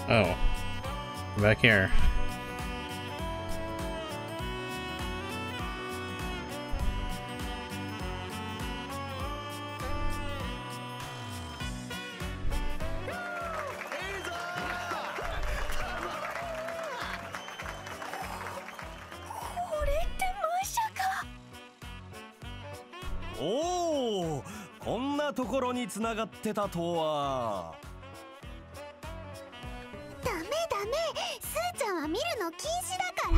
Oh, back here. おお、こんなところに繋がってたとは。 ダメダメ、スーちゃんは見るの禁止だから。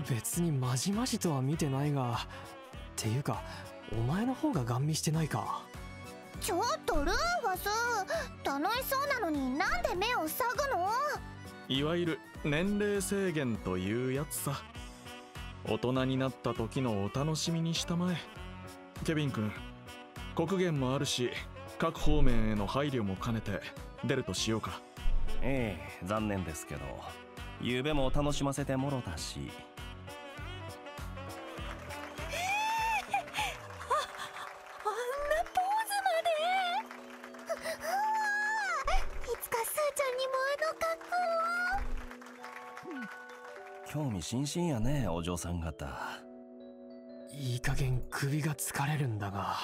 別にまじまじとは見てないが、っていうかお前の方がガン見してないか。 ちょっとルーファス、楽しそうなのになんで目を塞ぐの？ いわゆる年齢制限というやつさ。大人になった時のお楽しみにしたまえ。ケビン君、国限もあるし各方面への配慮も兼ねて出るとしようか。 ええ、残念ですけど昨べも楽しませてもろたし。 あんなポーズまで。いつかスーちゃんにもあの格好を。 興味津々やね、お嬢さん方。 いい加減首が疲れるんだが。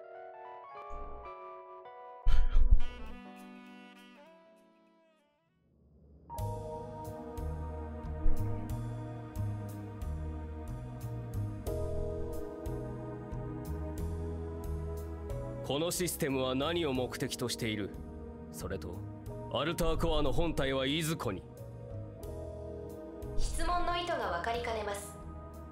このシステムは何を目的としている？それとアルターコアの本体はいずこに？ 質問の意図が分かりかねます。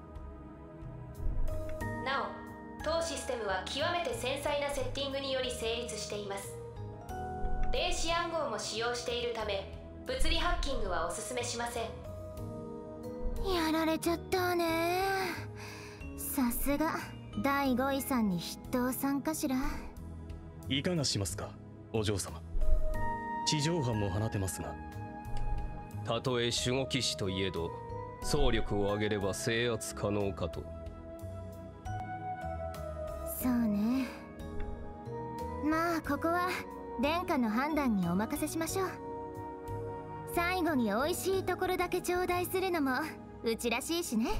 なお、当システムは極めて繊細なセッティングにより成立しています。電子暗号も使用しているため物理ハッキングはお勧めしません。 やられちゃったわね。さすが第5位さんに筆頭さんかしら。 いかがしますか、お嬢様。地上波も放てますが。 たとえ守護騎士といえど総力を上げれば制圧可能かと。 そうね。まあここは殿下の判断にお任せしましょう。最後に美味しいところだけ頂戴するのもうちらしいしね。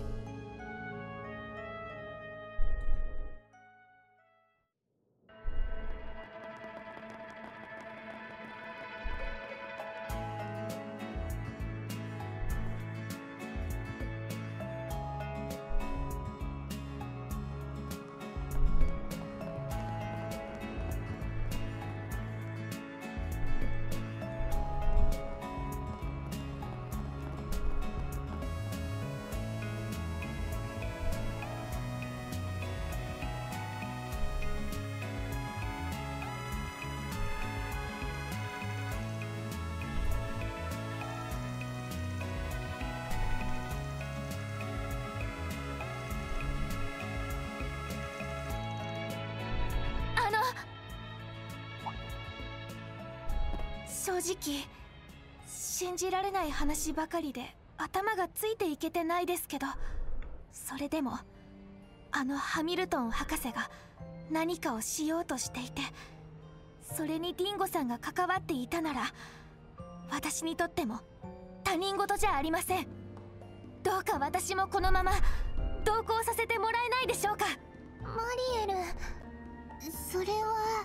正直信じられない話ばかりで頭がついていけてないですけど、それでもハミルトン博士が何かをしようとしていて、それにディンゴさんが関わっていたなら私にとっても他人事じゃありません。どうか私もこのまま同行させてもらえないでしょうか。 マリエル、それは。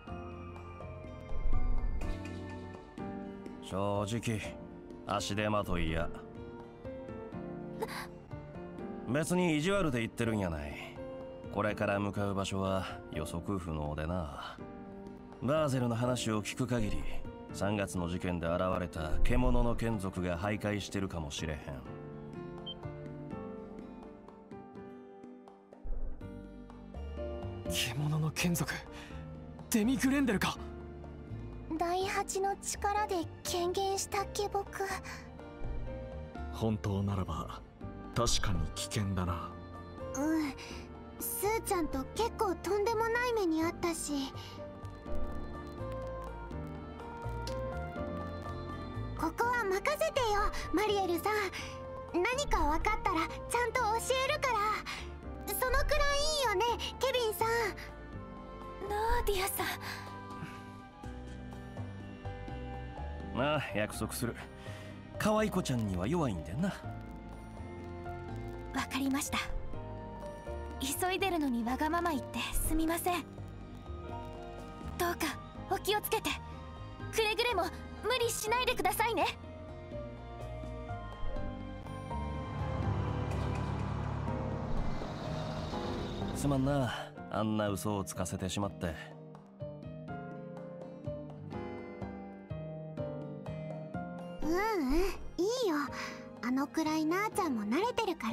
正直足手まといや。別に意地悪で言ってるんやない。これから向かう場所は予測不能でな。バーゼルの話を聞く限り3月の事件で現れた獣の眷属が徘徊してるかもしれへん。 獣の眷属、デミグレンデルか。 第8の力で権限したっけ僕。 本当ならば確かに危険だな。 うん、スーちゃんと結構とんでもない目にあったし。ここは任せてよマリエルさん。何か分かったらちゃんと教えるから。そのくらいいいよねケビンさん。 ナーディアさん。 ああ、約束する。可愛い子ちゃんには弱いんだよな。 わかりました。急いでるのにわがまま言ってすみません。どうかお気をつけて。くれぐれも無理しないでくださいね。 すまんな、あんな嘘をつかせてしまって。 いいよ。あのくらいなーちゃんも慣れてるから。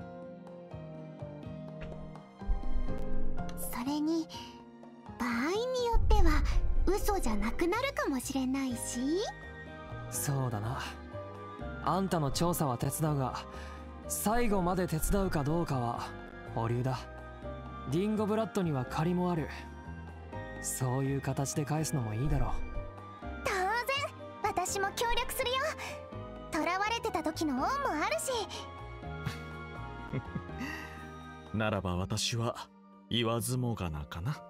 それに場合によっては嘘じゃなくなるかもしれないし。 そうだな。あんたの調査は手伝うが、最後まで手伝うかどうかは保留だ。ディンゴブラッドには借りもある。そういう形で返すのもいいだろう。 当然、私も協力するよ。囚われてた時の恩もあるし。 ならば私は言わずもがなかな。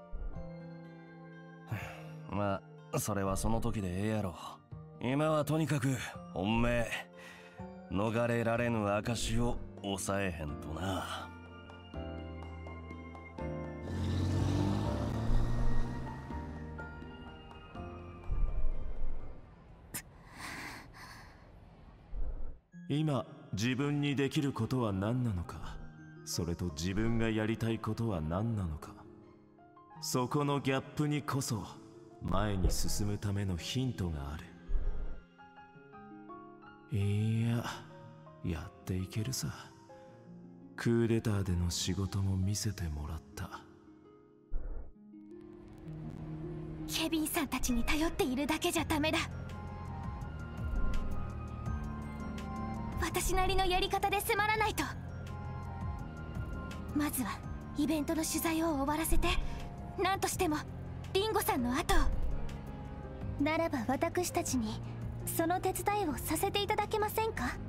まあそれはその時でええやろ。今はとにかく本命逃れられぬ証を抑えへんとな。 今自分にできることは何なのか、それと自分がやりたいことは何なのか、そこのギャップにこそ前に進むためのヒントがある。いや、やっていけるさ。クーデターでの仕事も見せてもらった。 ケビンさんたちに頼っているだけじゃダメだ。私なりのやり方で迫らないと。まずはイベントの取材を終わらせて、何としてもリンゴさんの後を。 ならば私たちにその手伝いをさせていただけませんか。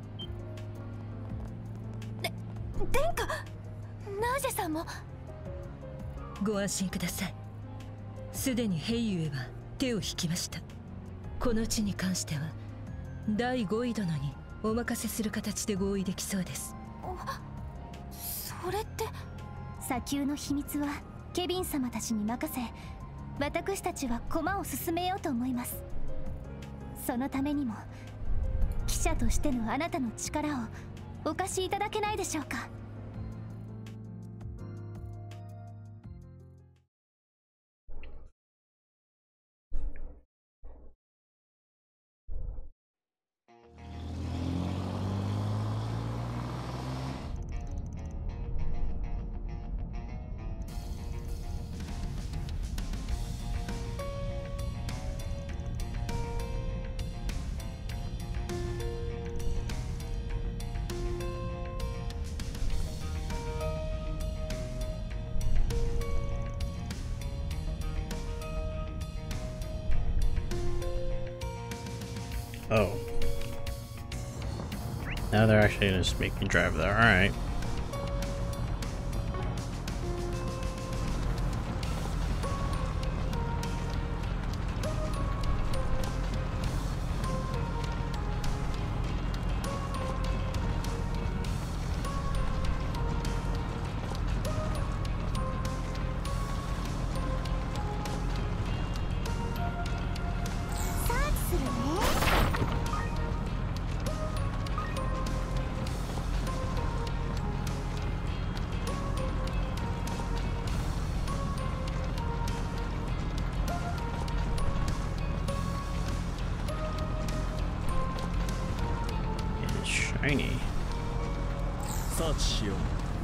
殿下、ナージェさんも。 ご安心ください。すでにヘイユエは手を引きました。この地に関しては第5位殿にお任せする形で合意できそうです。 それって砂丘の秘密はケビン様たちに任せ、私たちは駒を進めようと思います。そのためにも記者としてのあなたの力をお貸しいただけないでしょうか。 Oh. Now they're actually gonna just make me drive there. Alright. Shiny. サーチしよう。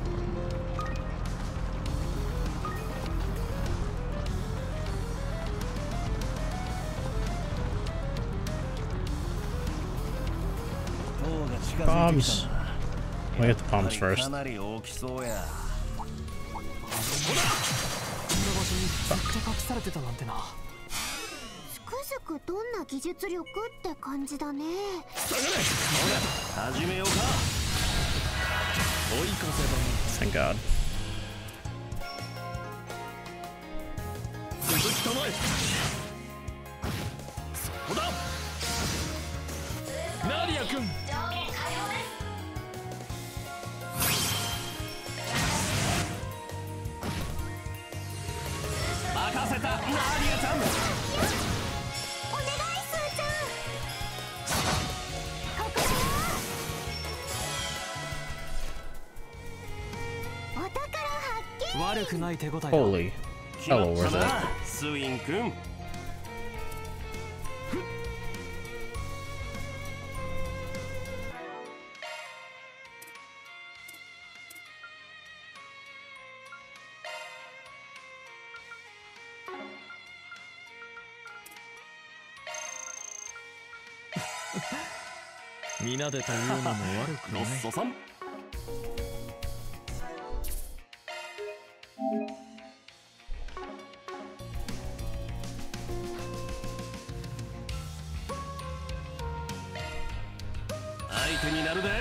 Bombs. We'll get the bombs first. かなり大きそうや。 こんな場所にずっと隠されてたなんてな。 つくづくどんな技術力って感じだね。 始めようか。 追い風 Thank God. 続きたまえ。そこだ。 君。 任せたナーリアちゃん。 お願いスーちゃん。ここだよ。お宝発見。 悪くない手応えだ。 Holy. Hello, where's that? スイン君。 皆でというのも悪くない。 ロッソさん。相手になるで。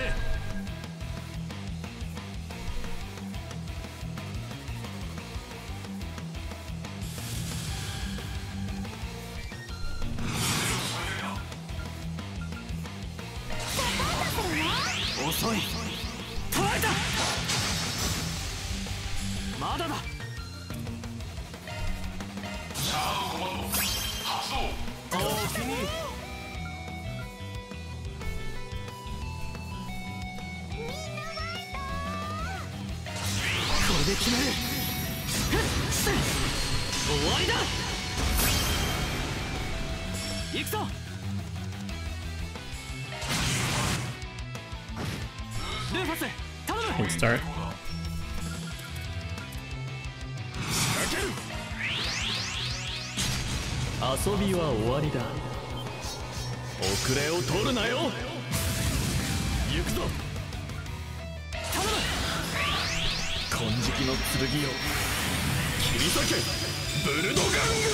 遅い。捉えた。まだだ。シャードコマンド発動。おおきに。これで決める。終わりだ。行くぞ。ルーファス頼む。 Can start. 遊びは終わりだ。遅れを取るなよ。行くぞ。 頼む。 金色の剣よ、切り裂けブルドガン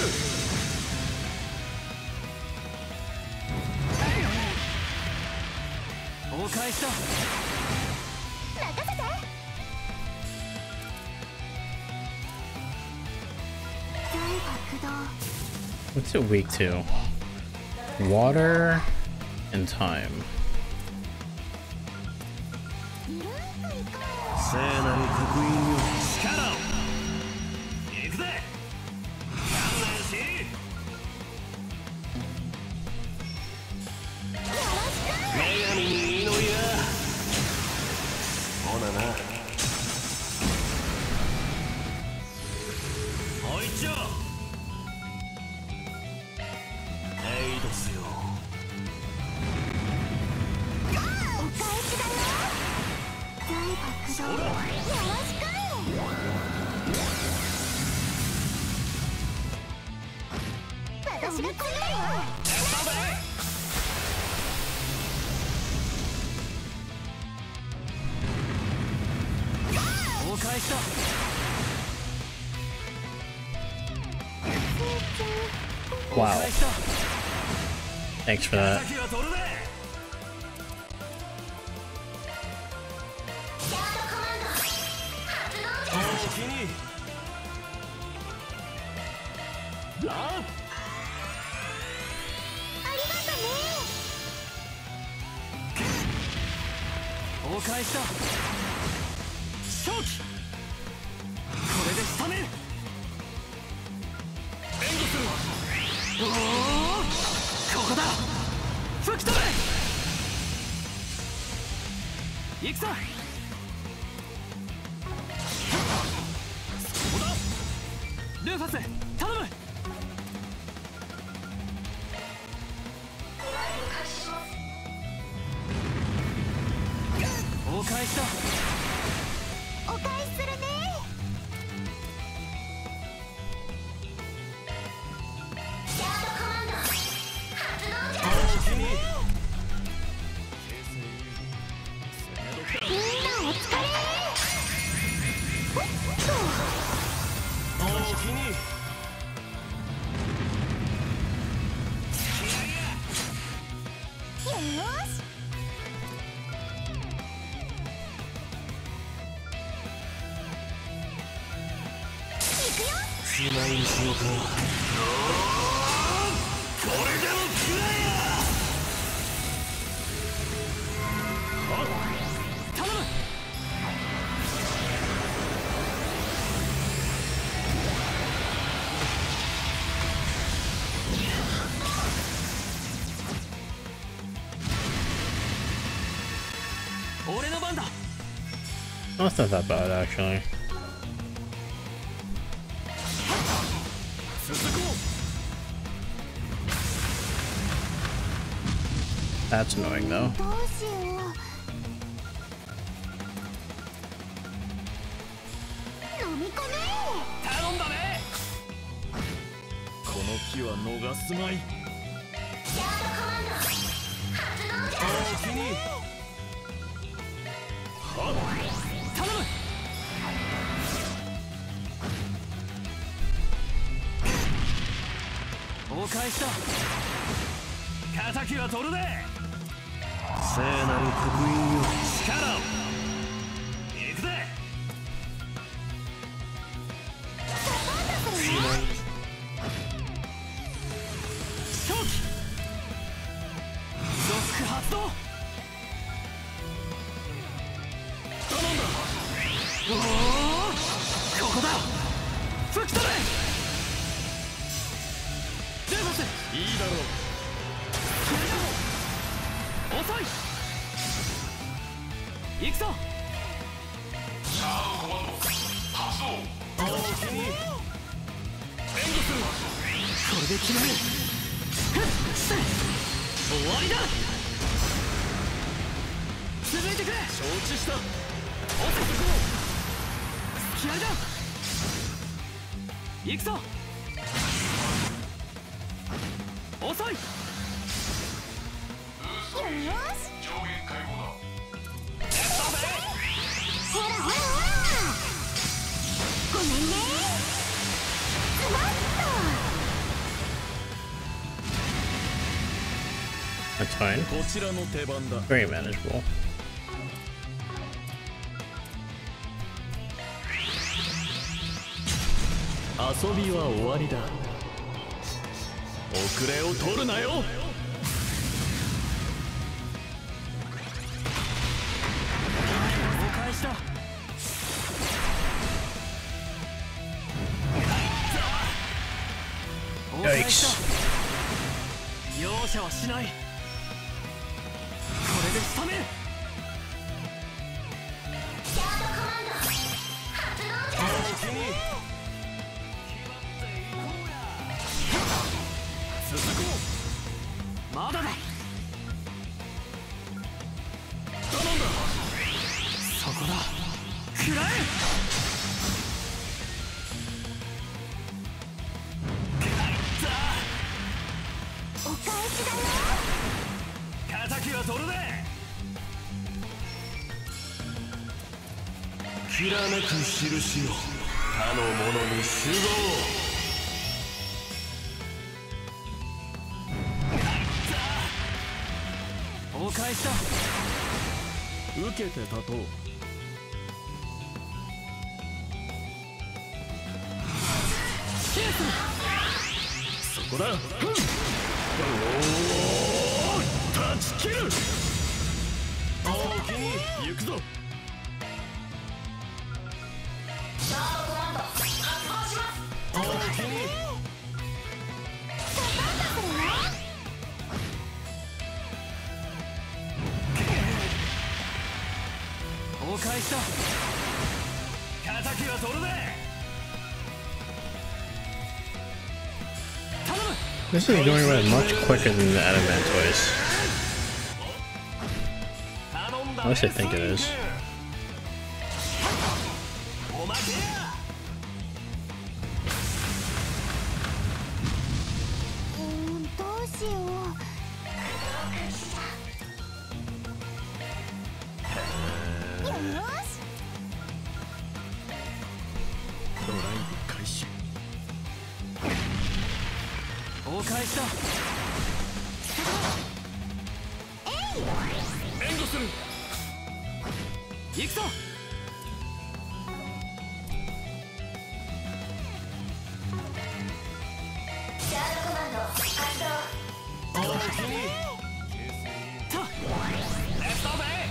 グ。お返しだ。 任せて。 What's it weak to? Water and time. 聖なる刻印よ、力を。行くぜ。観念し。女神に祈りや。ほなな。おいちょ。エイドスよ。 お返しだよ。大爆動。よろしく。私が来るわ。 お返しだ。 Wow. Thanks for that. お返しだ。勝機。これで仕留める。援護する。おお、ここだ。吹き飛べ。行くぞ。そうだ。ルーファス頼む。お返しだ。 お返しするね。シャードコマンド発動じゃ。みんなお疲れ。 おおきに。 よし。 しまいにしようか。これでも食らえや。 俺の番だ。 Oh, it's not that bad actually. That's annoying though. どうしよう。飲み込め。 頼んだね。 この機は逃すまい。 ヤードコマンド発動じゃ。 おおきに。頼む。お返しだ。敵は取るね。聖なる刻印よ、力を。行くぜ。狂気。ロック発動。頼んだ。おお、ここだ。吹き飛べ。ゼファス。 いいだろう。 遅い。行くぞ。 シャードコマンド発動。 おおきに。援護する。これで決める。終わりだ。続いてくれ。 承知した。 おせそこう。気合だ。行くぞ。遅い。 よし。 上限解放だ。 ほらほらほら。ごめんね。ズバッと。 That's fine. こちらの手番だ。 Very manageable. 遊びは終わりだ。遅れを取るなよ。 お返しだ。お返しだ。容赦はしない。これで仕留める。 ヤードコマンド発動じゃ。 続こう。まだだ。頼んだ。そこだ。食らえ。 お返しだよ。 敵は取るね。 きらめく印よ、他の者に集合。 お返しだ。 受けて立とう。そこだ。おお、断ち切る。おおきに行くぞ。 シャードコマンド発動します。 おおきに。 お返しだ。敵は取るね。 This is going around much quicker than the Adamant toys. At least I think it is. どうしよう。よし。 ドライブ開始。 お返しだ。 援護する。 行くぞ。 シャードコマンド発動。 おおきに。た。レフトベイ。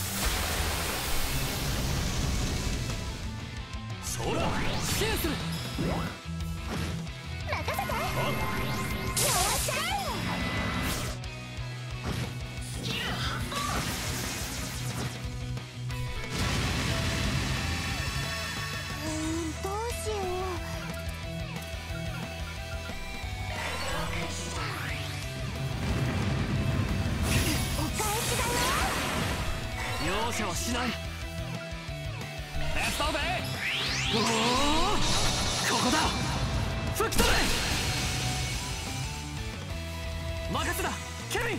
そら。支援する。 任せて。よっしゃい。スキル発動。 容赦はしない。手伝うぜ。おお、ここだ。吹き飛べ。任せだケビン。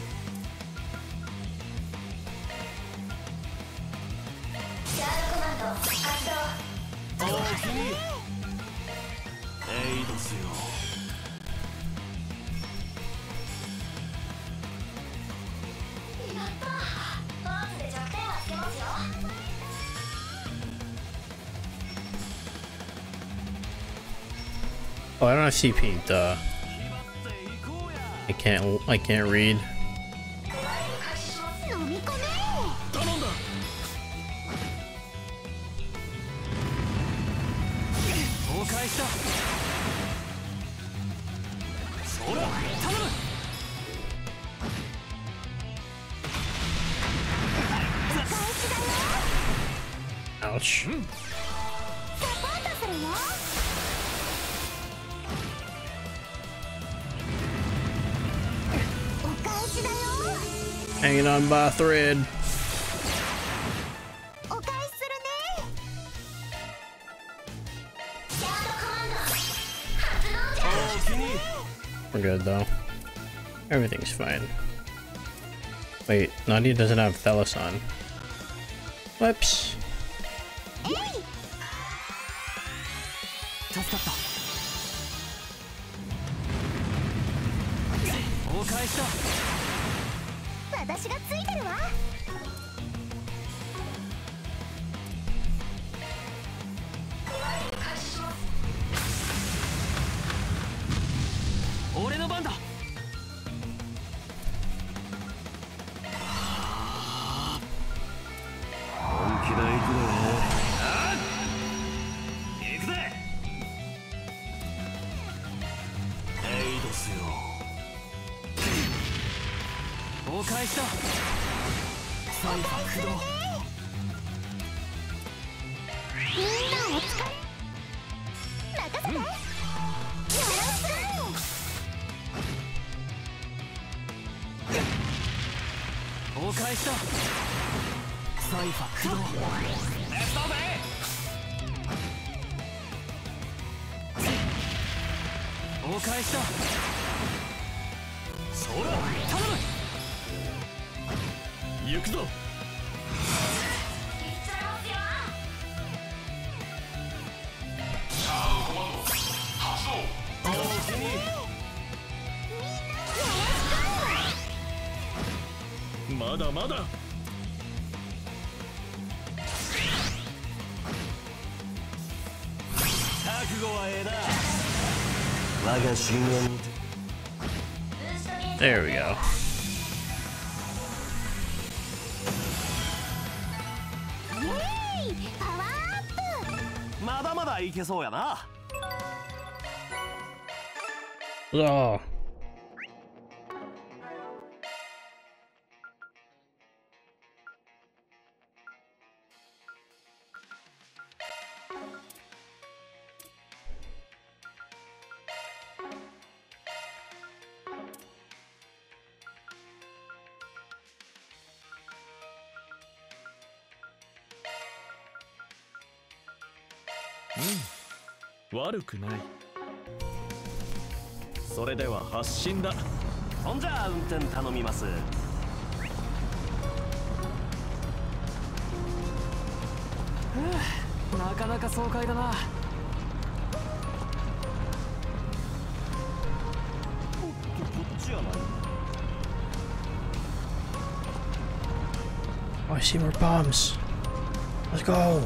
シャードコマンド発動。 おおきにエイドせよ。 やったー。バースで弱点はつけますよ。 Oh, I don't have CP. Duh. I can't read. 飲み込め。 頼んだ。 崩壊した。そら頼む。 Ouch. サポートするよ。お返しだよ。 Hanging on by a thread. お返しするね。シャードコマンド発動じゃ。 We're good though. Everything's fine. Wait, Nadia doesn't have Thelos on. Whoops. 助かった。崩壊した。 私がついてるわ。 俺の番だ。 本気だ。行くぜ。 行くぜ。 エイドせよ。 崩壊した。サイファー駆動。 みんなお疲れ。任せて。よろしく。 崩壊した。サイファー駆動。崩壊した。 そら頼む。 行くぞ。 シャードコマンド発動。 おおきにまだまだ。 覚悟はええな。我が神話に。 There we go. パワーアップ。 まだまだいけそうやな。 Oh. 悪くない。それでは発進だ。 そんじゃあ運転頼みます。 なかなか爽快だな。 こっちやない。 Oh, I see more bombs. Let's go.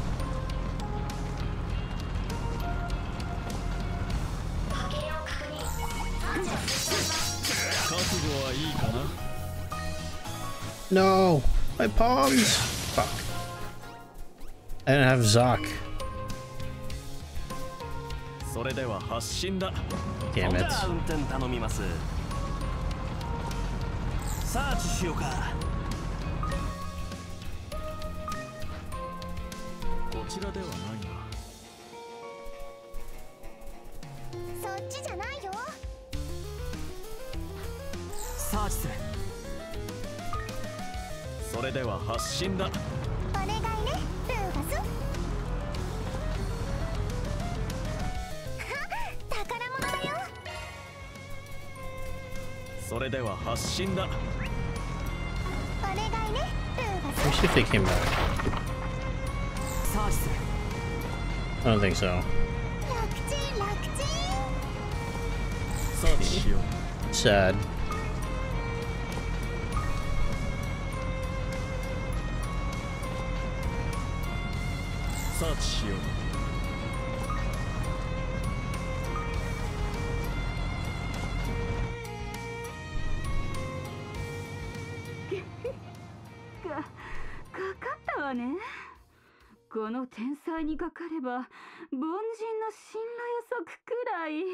覚悟はいいかな。 No, my palms. Fuck. I didn't have Zoc. それでは発進だ。 Damn そんじ it. ゃあ運転頼みます。サーチしようか。 こちらではないな。 そっちじゃないよ。 サーチする。 それでは発進だ。 お願いねルーファス。宝物だよ。 それでは発進だ。 お願いねルーファ Let me see if they came back. I don't think so. ス。楽ちん楽ちん。 サーチしよう。 Sad. サーチしよう。 かかったわね。この天才にかかれば凡人の進路予測くらい。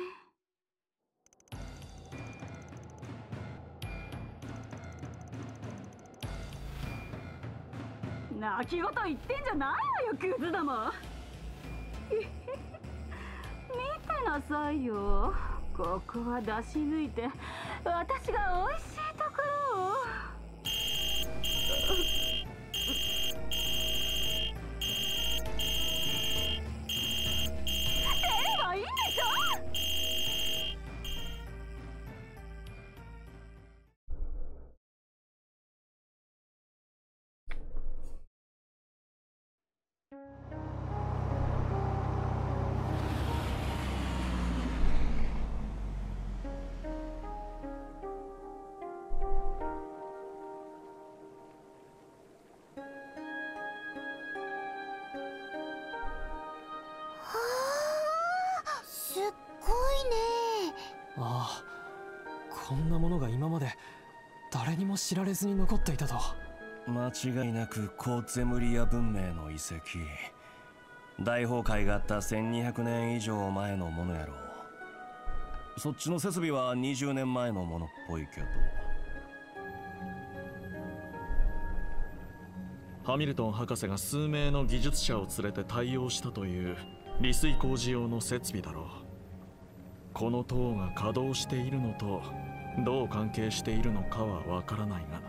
泣き言言ってんじゃないわよクズども。見てなさいよ。ここは出し抜いて私が美味しいところを。出ればいいんでしょ。 すっごいね。 ああ、こんなものが今まで誰にも知られずに残っていたと。 間違いなくコーツェムリア文明の遺跡。大崩壊があった1200年以上前のものやろう。そっちの設備は20年前のものっぽいけど。 ハミルトン博士が数名の技術者を連れて対応したという利水工事用の設備だろう。この塔が稼働しているのとどう関係しているのかはわからないが。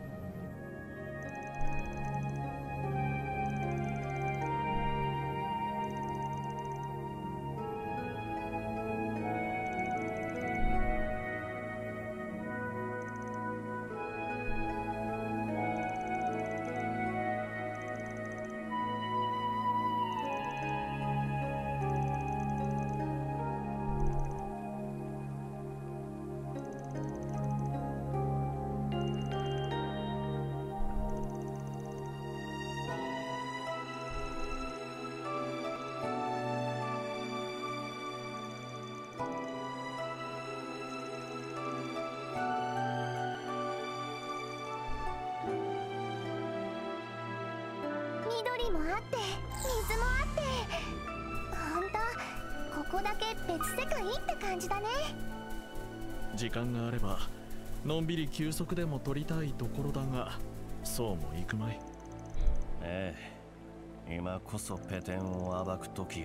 緑もあって水もあって、ほんとここだけ別世界って感じだね。 時間があればのんびり休息でも取りたいところだが、そうもいくまい。 ええ、今こそペテンを暴く時や。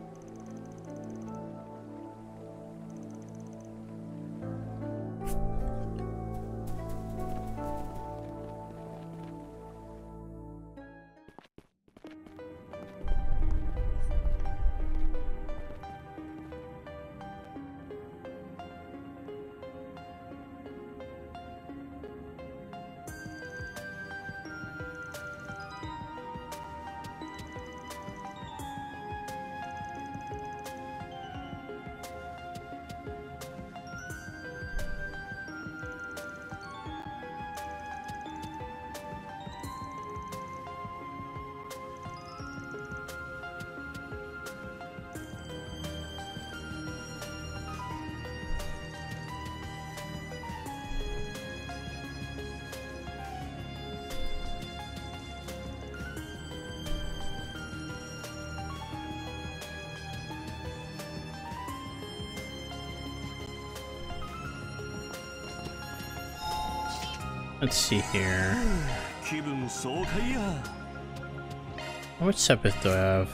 Let's see here. 気分爽快や。 How much Sepith do I have?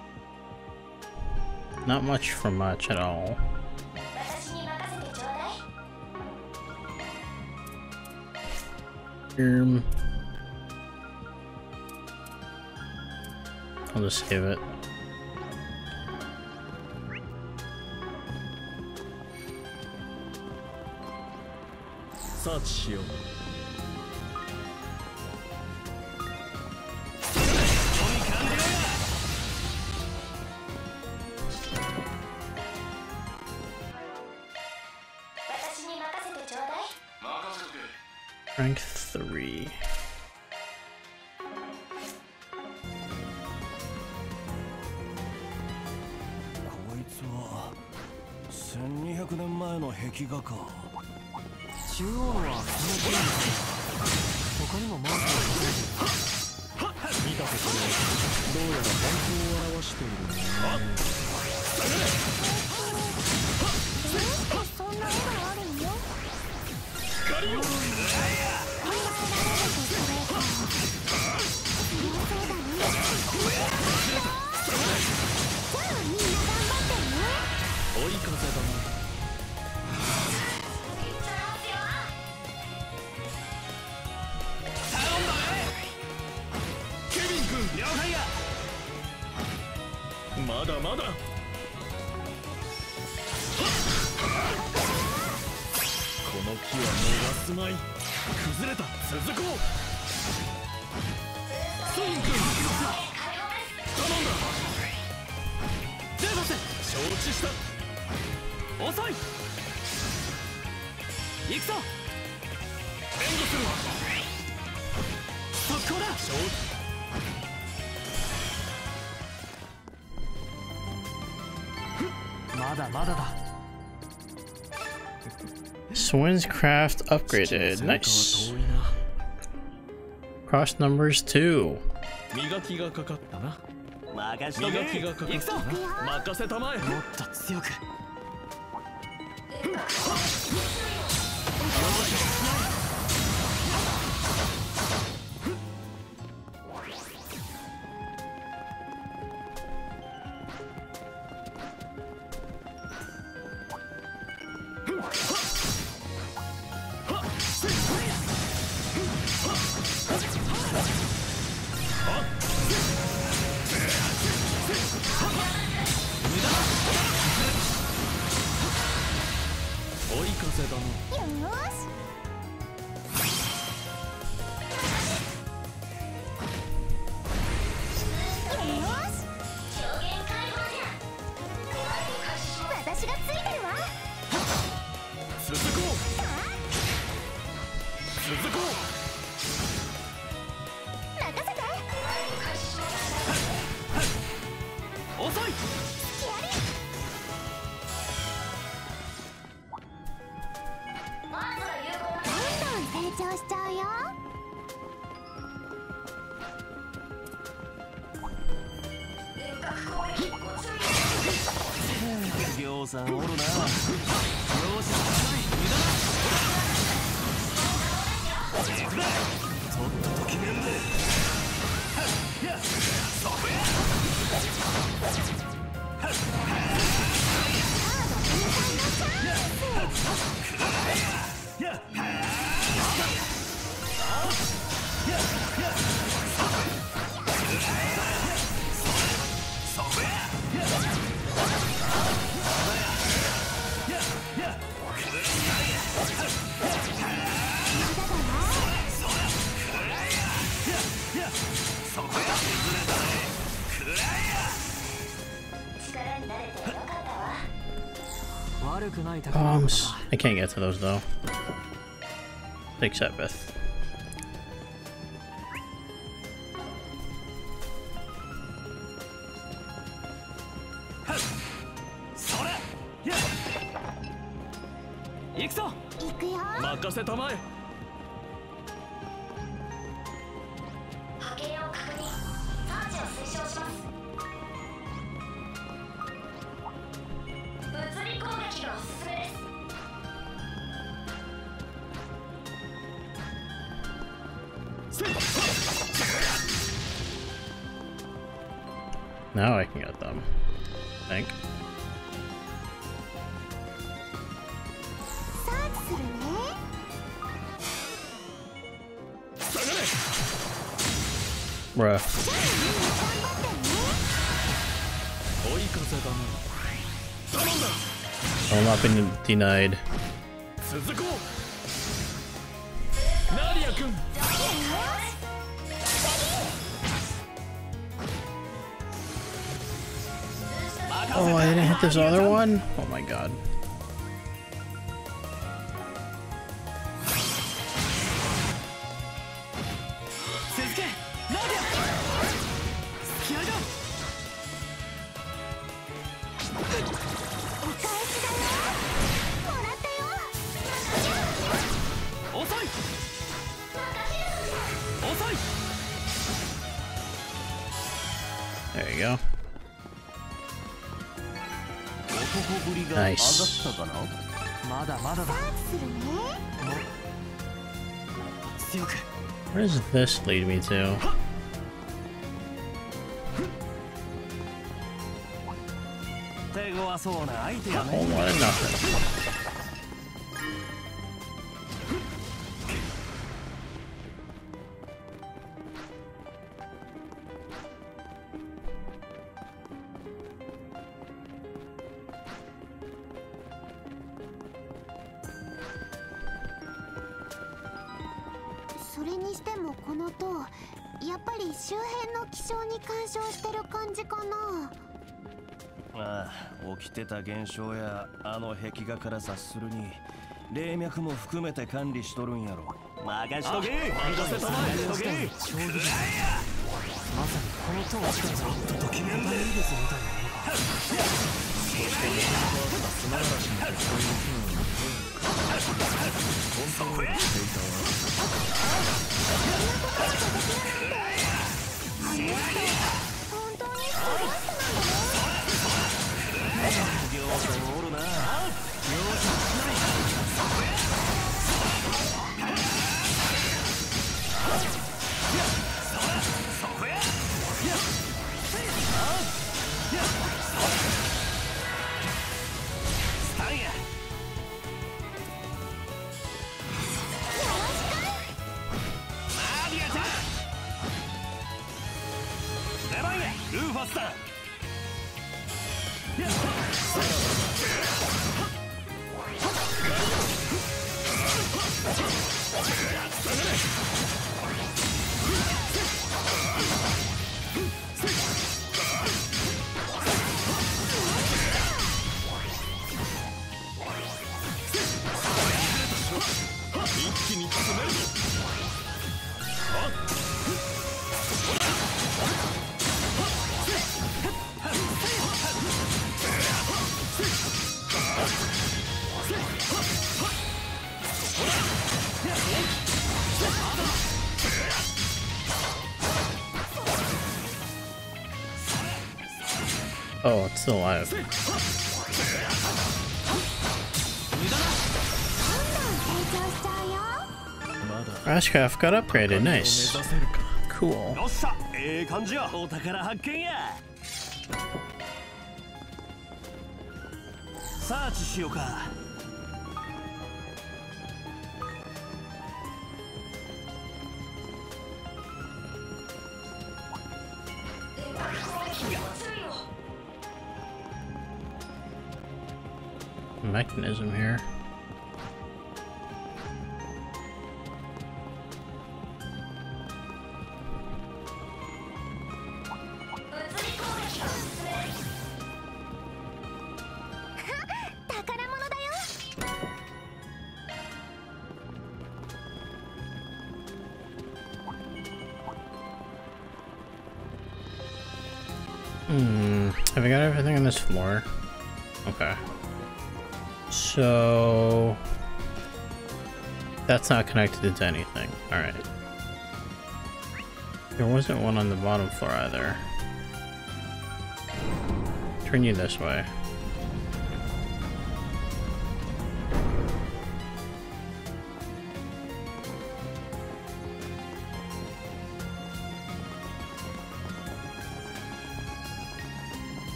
Not much for much at all. 私に任せてちょうだい。 I'll just save it. Search しよう。 Rank 3. こいつは1200年前の壁画か。 中央のはこの部分他にもマークが見たところどうやら本当を表しているね。 そんな絵があるの？ 光よ。追い風だな。ケビン君、了解や。まだまだ。この木は逃すまい。崩れた。続こう。スイン君、頼んだ。出せ。承知した。遅い。行くぞ。援護するわ。速攻だ。 まだまだだ。 Swin's craft upgraded. Nice. Cross numbers 2. 磨きがかかったな。 任せとけ。 磨きがかかったな。任せたまえ。 もっと強く。 追い風だな。 よーし。私がついてるわ。 続こう。続こう。 任せて。 遅い。 どんどん成長しちゃうよ。 行さんおるな。よし、無駄だ。ちょっと記念で。そこや。 I can't get to those though. Take Sepith. 任せたまえ。 波形を確認。サーチを推奨します。物理攻撃がおすすめです。 Now I can get them, I think. サーチするね。 Bruh. じゃあみんな頑張ってね。 追い風だな。 Oh, I'm not being denied. 続こう。ナリア君。 Oh, I didn't hit this other one? Oh my god. There you go. Nice. Where does this lead me to? A whole lot of nothing. Ah, 起きてた現象やあの壁画から察するに霊脈も含めて管理しとるんやろ。任しとけ。任せたまえ。しとけ。まさにこの塔を使うとときめんでいいですみたいなものか。そして砂嵐のそういう機能に本当にしていたルーファスだ。一気に詰めるぞ。 Oh, it's still alive. Ashcraft got upgraded. Nice. Cool. 感じや。お宝発見や。サーチしようか。 Mechanism here. Have I got everything on this floor? Okay. So that's not connected to anything. Alright. There wasn't one on the bottom floor either. Turn you this way.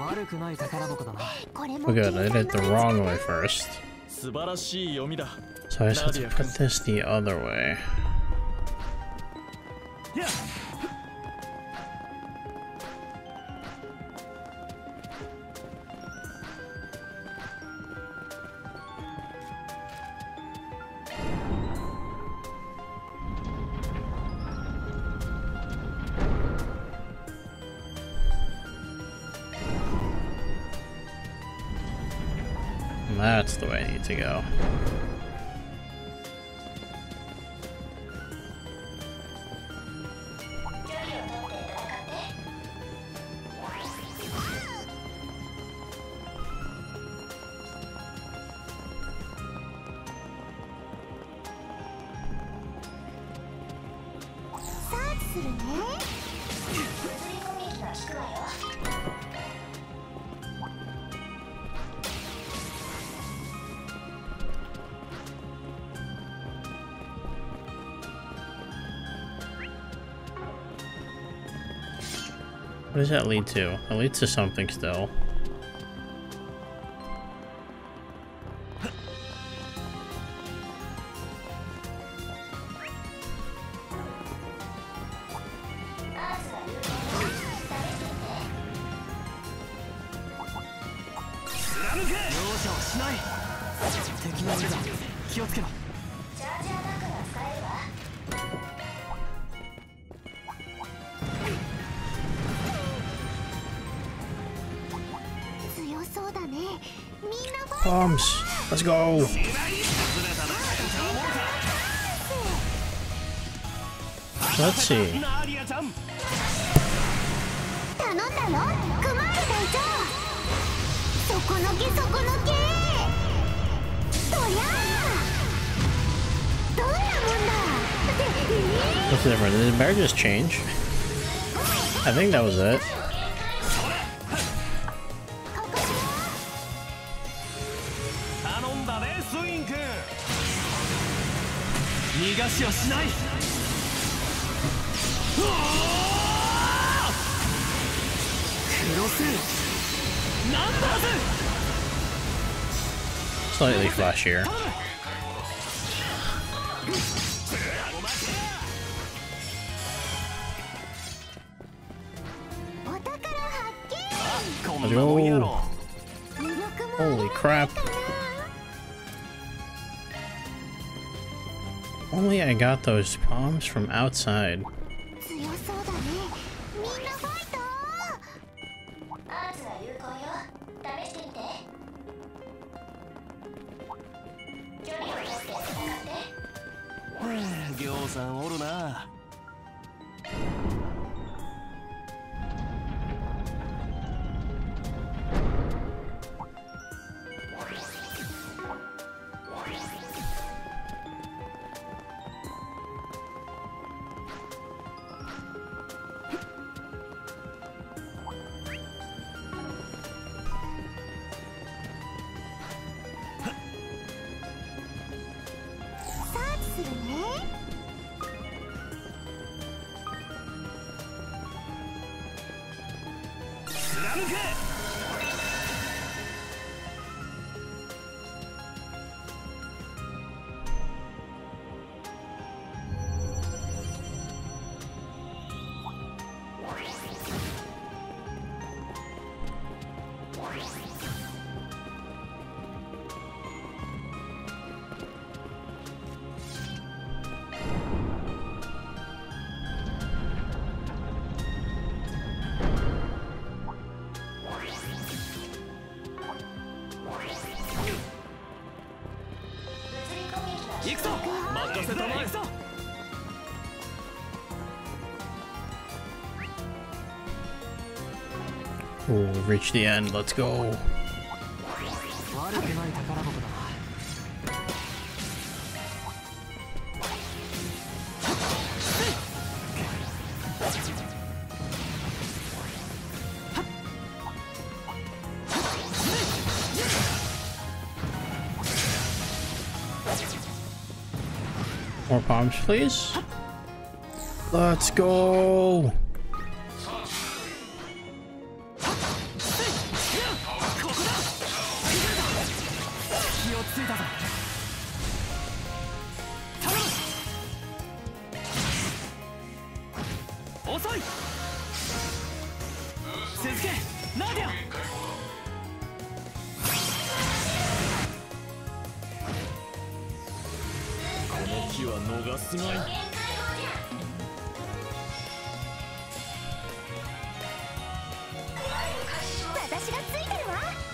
悪くない宝箱だな。 Oh good, I did it the wrong way first. 素晴らしい読みだ。 So I just have to put this the other way. That's the way I need to go. What does that lead to? It leads to something still. Bombs! Let's go! Let's see. What's the difference? Did the bear just change? I think that was it. Slightly flashier. Let's go. Holy crap. Only I got those bombs from outside. Oh, we've reached the end. Let's go. More bombs, please. Let's go. ついたぞ。頼む。遅い。続け、ナディア。 この木は逃すまい。 私がついてるわ。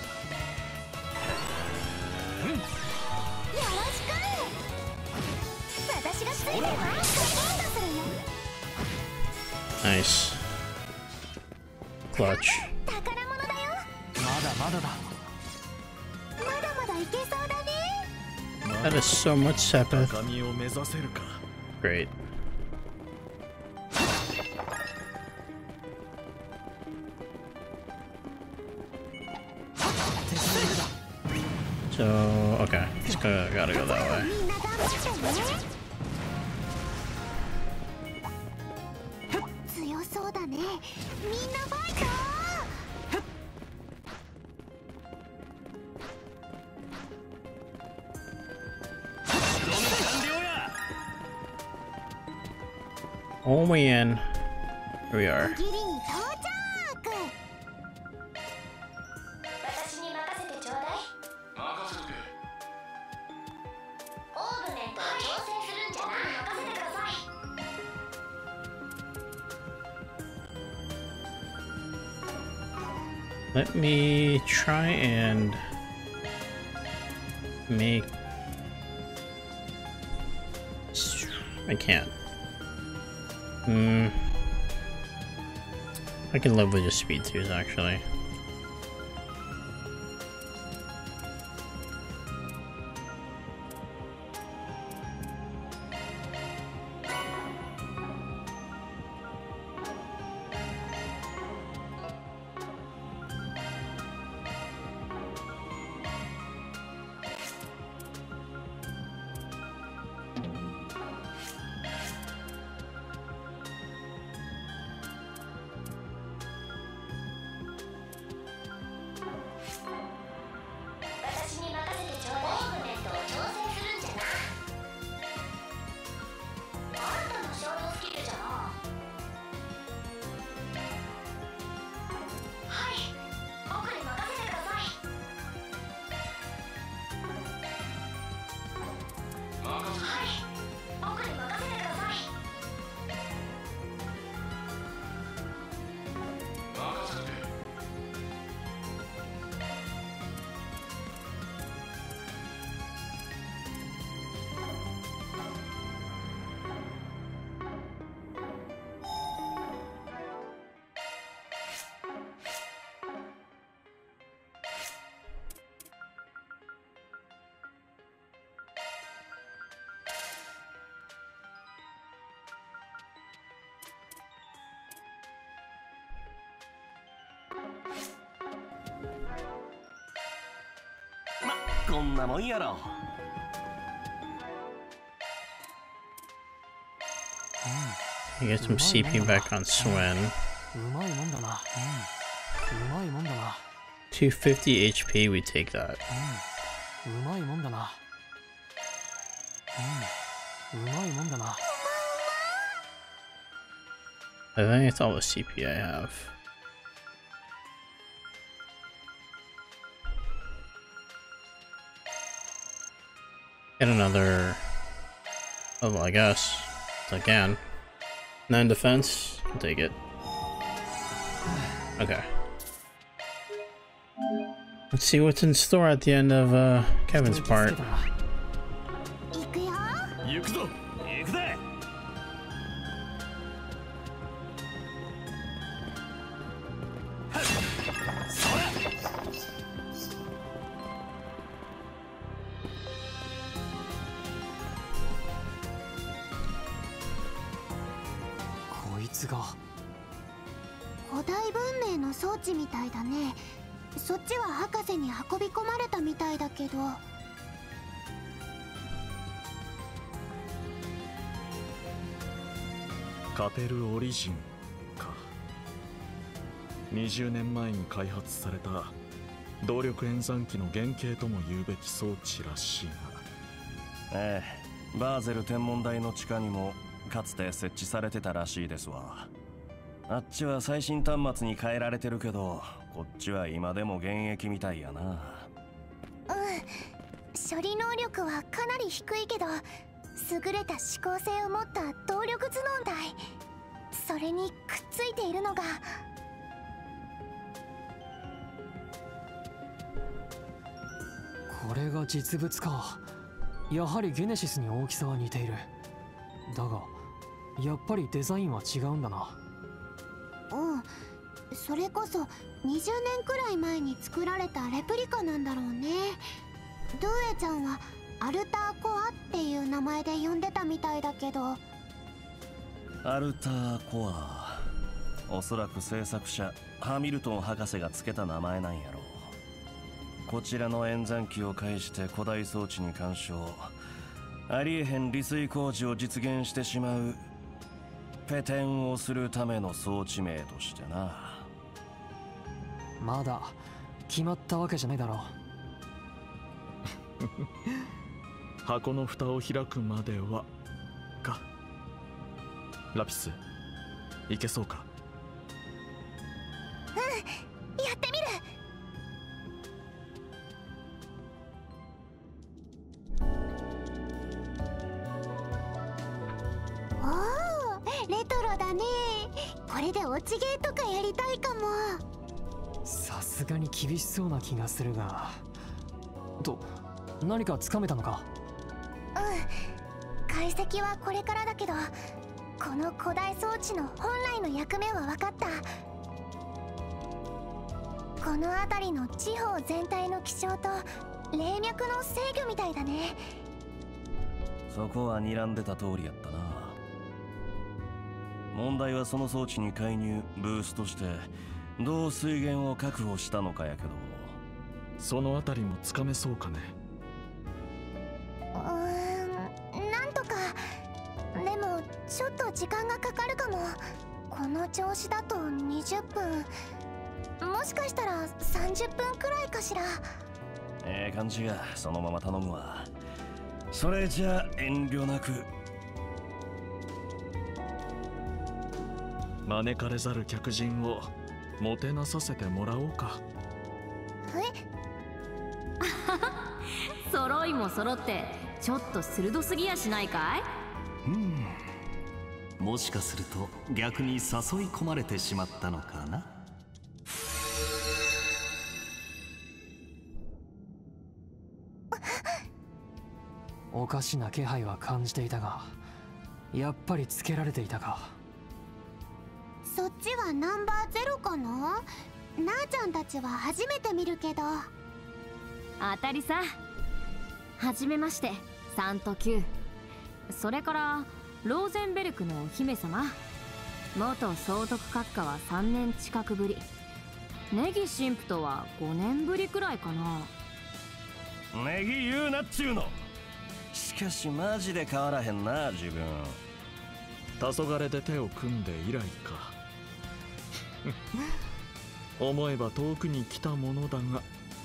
よろしく。私がついてるわ。サポートするよ。 Nice. Clutch. 宝物だよ。 まだまだだ。 まだまだいけそうだね。 That is so much Sepith. 高みを目指せるか。 Great. So, okay. Just gotta go that way. みんな頑張ってね。強そうだね。みんなファイト。 Only in. Here we are. ギリに到着。 私に任せてちょうだい。 任せとけ。 オーブメントを調整するんじゃな。任せてください。 Let me try and make. I can't. I can live with just speed 2s actually. ま、こんなもんやろ。 You get some CP back on Swen. うまいもんだな。うまいもんだな。 250 HP, we take that. うまいもんだな。うまいもんだな。 I think it's all the CP I have. Get another level, I guess, if I can. 9 defense, I'll take it. Okay. Let's see what's in store at the end of Kevin's part. 行くよ。 行くぞ。 行くぜ。 こいつが古代文明の装置みたいだね。そっちは博士に運び込まれたみたいだけど。 カペルオリジンか。20年前に開発された動力演算機の原型とも言うべき装置らしいな。 ええ、バーゼル天文台の地下にもかつて設置されてたらしいですわ。あっちは最新端末に変えられてるけど、こっちは今でも現役みたいやな。 処理能力はかなり低いけど、優れた指向性を持った動力頭脳体、それにくっついているのがこれが実物か。やはりゲネシスに大きさは似ている。だがやっぱりデザインは違うんだな。 それこそ20年くらい前に作られたレプリカなんだろうね。ドゥエちゃんはアルターコアっていう名前で呼んでたみたいだけど。 アルターコア、おそらく制作者ハミルトン博士がつけた名前なんやろう。こちらの演算機を介して古代装置に干渉、ありえへん利水工事を実現してしまうペテンをするための装置名としてな。 まだ決まったわけじゃないだろう。箱の蓋を開くまではか。ラピス、いけそうか？ やってみる。おお、レトロだね。これで落ちゲーとかやりたいかも。 さすがに厳しそうな気がするが。何かつかめたのか？ 解析はこれからだけど、この古代装置の本来の役目は分かった。この辺りの地方全体の気象と霊脈の制御みたいだね。 そこは睨んでた通りやったな。問題はその装置に介入ブーストしてどう水源を確保したのかやけど、 そのあたりもつかめそうかね。 なんとか。でもちょっと時間がかかるかも。この調子だと20分、もしかしたら30分くらいかしら。 ええ感じが、そのまま頼むわ。それじゃ遠慮なく。 招かれざる客人をもてなさせてもらおうか。 揃いも揃ってちょっと鋭すぎやしないかい？ もしかすると逆に誘い込まれてしまったのかな。 おかしな気配は感じていたが、やっぱりつけられていたか。 そっちはナンバー0かな？なあちゃんたちは初めて見るけど。 当たりさ。はじめまして、3と9。それからローゼンベルクのお姫様。元総督閣下は3年近くぶり。ネギ神父とは5年ぶりくらいかな。 ネギ言うなっちゅうの。しかしマジで変わらへんな自分。 黄昏で手を組んで以来か。思えば遠くに来たものだが。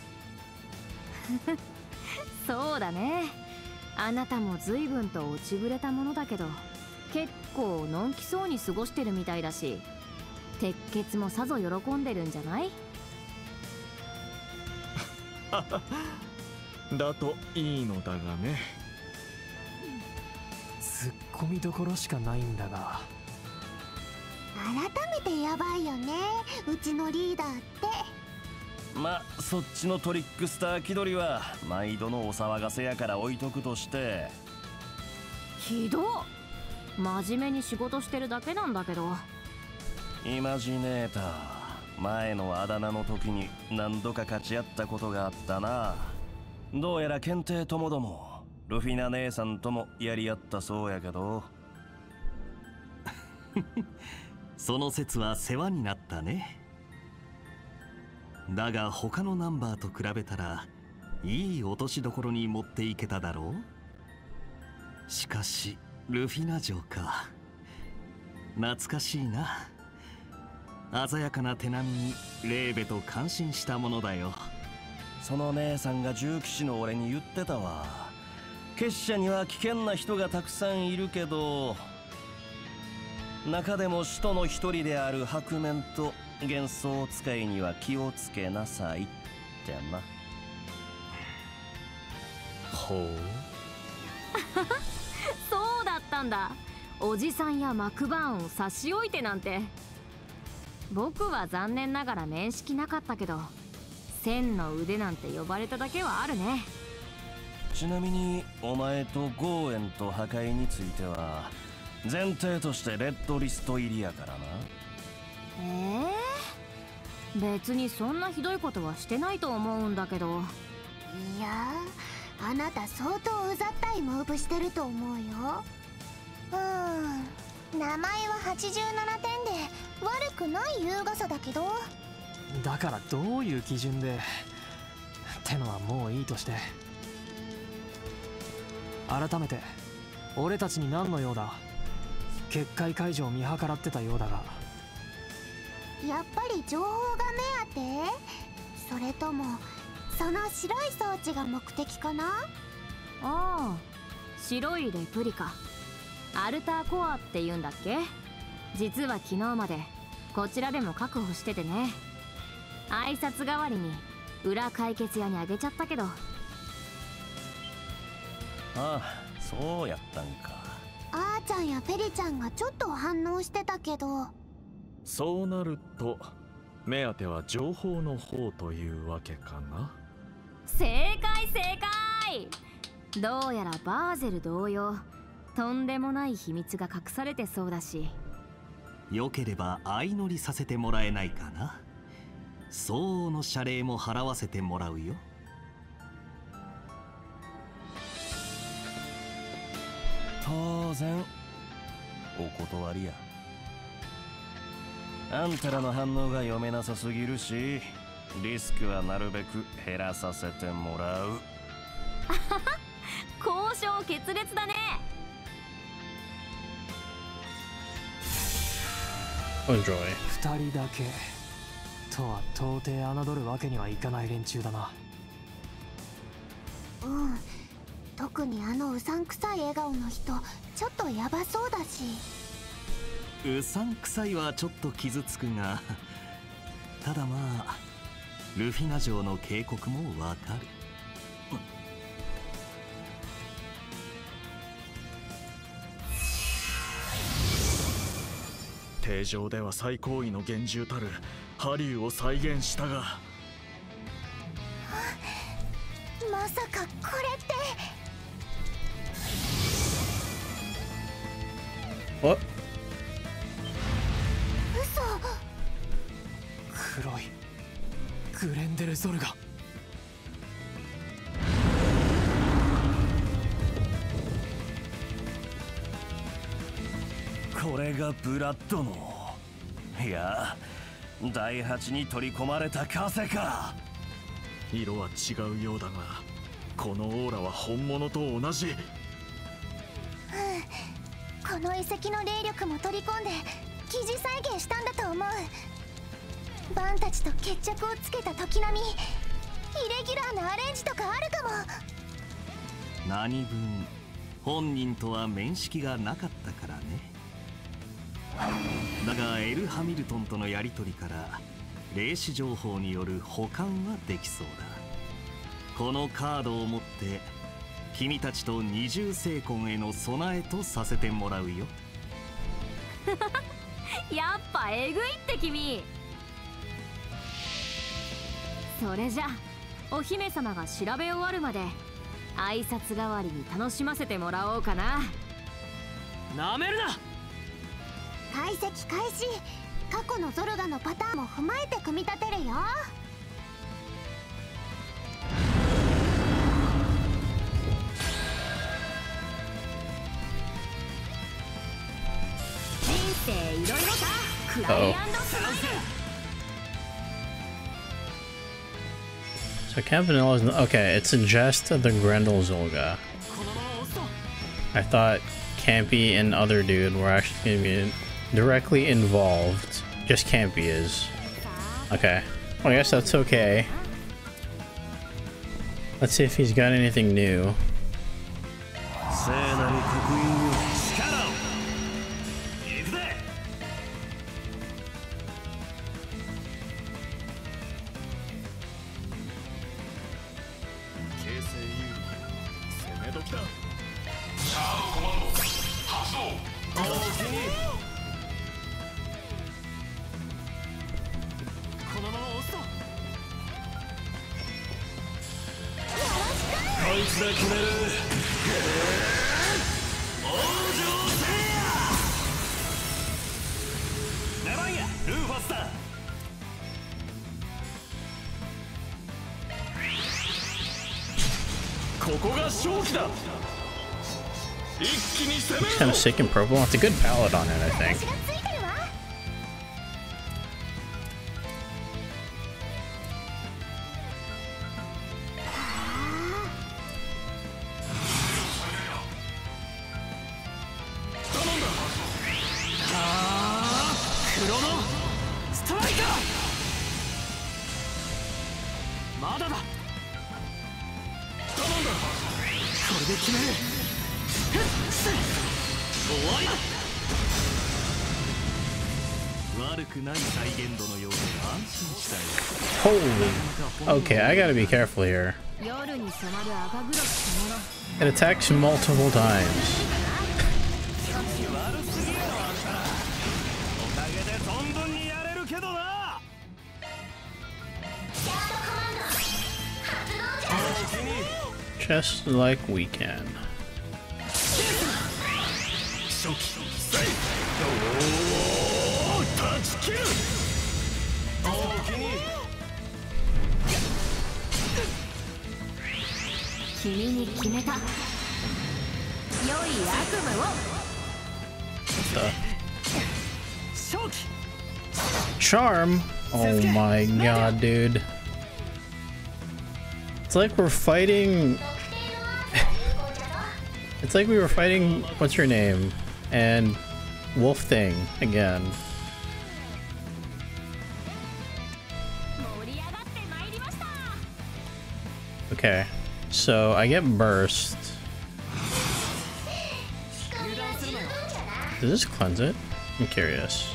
そうだね。あなたも随分と落ちぶれたものだけど、結構のんきそうに過ごしてるみたいだし、鉄血もさぞ喜んでるんじゃない？ だといいのだがね。 ツッコミどころしかないんだが。 改めてやばいよね、うちのリーダーって。 ま、そっちのトリックスター気取りは毎度のお騒がせやから置いとくとして。 ひどっ。真面目に仕事してるだけなんだけど。 イマジネーター、前のあだ名の時に何度か勝ち合ったことがあったな。どうやら検定ともどもルフィナ姉さんともやり合ったそうやけど。 その説は世話になったね。だが他のナンバーと比べたらいい落としどころに持っていけただろう。しかしルフィナ城か、懐かしいな。鮮やかな手並みにレーベと感心したものだよ。 その姉さんが重騎士の俺に言ってたわ。結社には危険な人がたくさんいるけど、中でも使徒の一人である白面と幻想使いには気をつけなさいってな。 ほうそうだったんだ。おじさんやマクバーンを差し置いてなんて。僕は残念ながら面識なかったけど、千の腕なんて呼ばれただけはあるね。 ちなみにお前とゴーエンと破壊については前提としてレッドリスト入りやからな。 別にそんなひどいことはしてないと思うんだけど。 いやー、あなた相当うざったいムーブしてると思うよ。名前は87点で悪くない優雅さだけど。 だからどういう基準でってのはもういいとして、改めて俺たちに何の用だ。結界解除を見計らってたようだが。 やっぱり情報が目当て？それともその白い装置が目的かな？ ああ、白いレプリカアルターコアって言うんだっけ。実は昨日までこちらでも確保しててね。挨拶代わりに裏解決屋にあげちゃったけど。 ああ、そうやったんか。 あーちゃんやペリちゃんがちょっと反応してたけど。 そうなると目当ては情報の方というわけかな。 正解正解。どうやらバーゼル同様とんでもない秘密が隠されてそうだし。 よければ相乗りさせてもらえないかな。相応の謝礼も払わせてもらうよ。 当然お断りや。あんたらの反応が読めなさすぎるし、リスクはなるべく減らさせてもらう。 交渉決裂だね。 Enjoy。 二人だけとは到底侮るわけにはいかない連中だな。 特にあのうさんくさい笑顔の人ちょっとヤバそうだし。 うさんくさいはちょっと傷つくが、ただまあルフィナ城の警告もわかる。 定常では最高位の幻獣たるハリューを再現したが、 まさかこれって。 What？ 嘘。 黒いグレンデルゾルガ。 これがブラッドの、いや第8に取り込まれた枷か。 色は違うようだがこのオーラは本物と同じ。 この遺跡の霊力も取り込んで疑似再現したんだと思う。バンたちと決着をつけた時並みイレギュラーなアレンジとかあるかも。 何分本人とは面識がなかったからね。だがエル・ハミルトンとのやり取りから霊視情報による保管はできそうだ。このカードを持って君たちと二重聖魂への備えとさせてもらうよ。 やっぱえぐいって君。それじゃお姫様が調べ終わるまで挨拶代わりに楽しませてもらおうかな。 なめるな。 解析開始。過去のゾルガのパターンも踏まえて組み立てるよ。 人生いろいろさ。クライアンドスマイル。 So Camp Vanilla is okay. It's just the Grendel Zolga. I thought Campy and other dude were actually gonna be directly involved. Just Campy is. Okay. Well, I guess that's okay. Let's see if he's got anything new. 聖なる刻印よ、力を行くぜ。形成有利、攻め時だ。 シャードコマンド発動。 おおきにこのまま押すと。こいつで決める。王城聖夜。出番やルーファスだ。ここが勝機だ。一気に攻める。 He's kind of sick in purple. It's a good palette on it, I think. Holy. Okay, I gotta be careful here. It attacks multiple times. Just like we can. Charm? Oh my god, dude. It's like we're fighting... It's like we were fighting... What's your name? And Wolf Thing again. Okay, so I get burst. Does this cleanse it? I'm curious.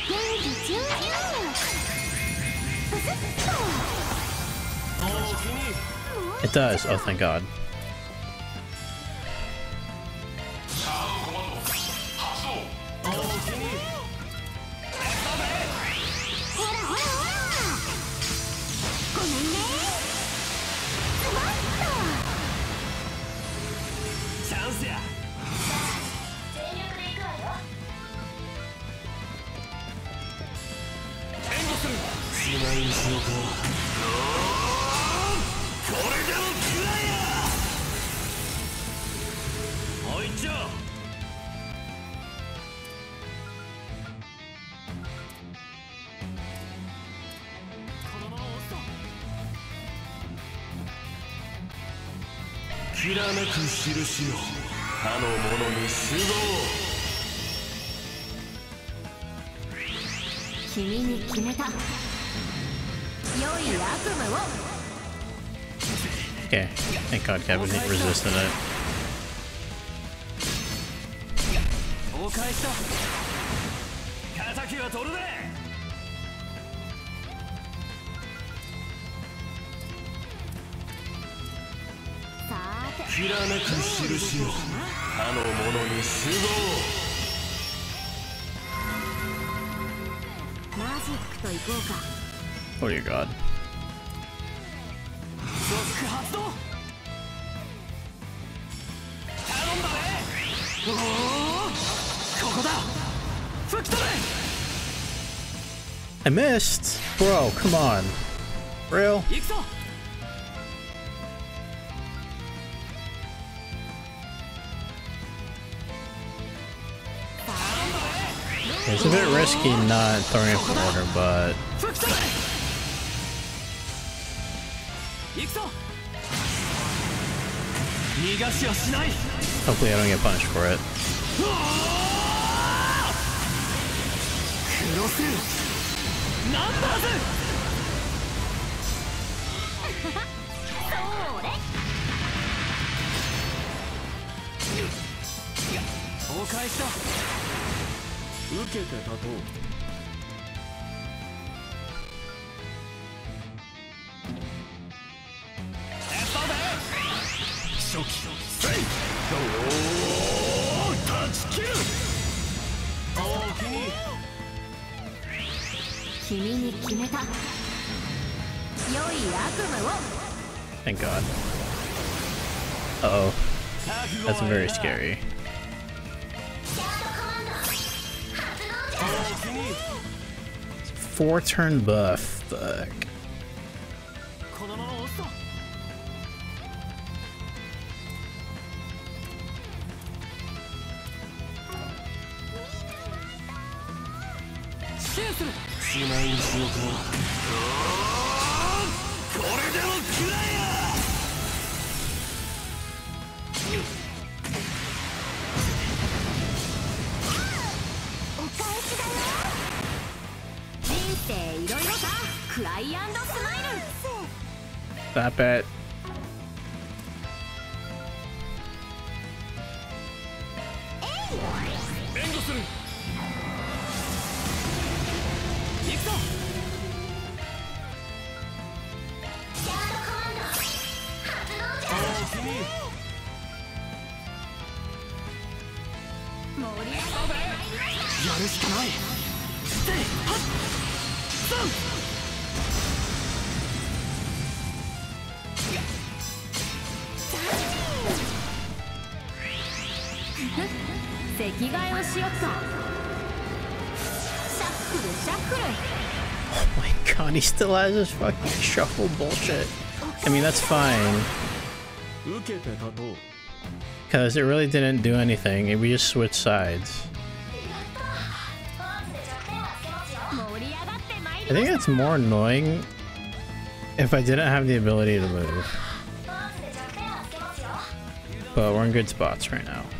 It does. Oh, thank God. Okay, thank God Kevin resisted it. Oh dear God. I missed! Bro, come on. Real? It's a bit risky not throwing it from order, but... Hopefully I don't get punished for it. 開した。受けて立とう。初期せい断ち切る。おおきに君に決めた良い悪夢を。 Thank God. Uh-oh. That's very scary. Four-turn buff. Fuck. Stop it. Oh my god, he still has his fucking shuffle bullshit. I mean, that's fine. Because it really didn't do anything, and we just switched sides. I think it's more annoying if I didn't have the ability to move. But we're in good spots right now.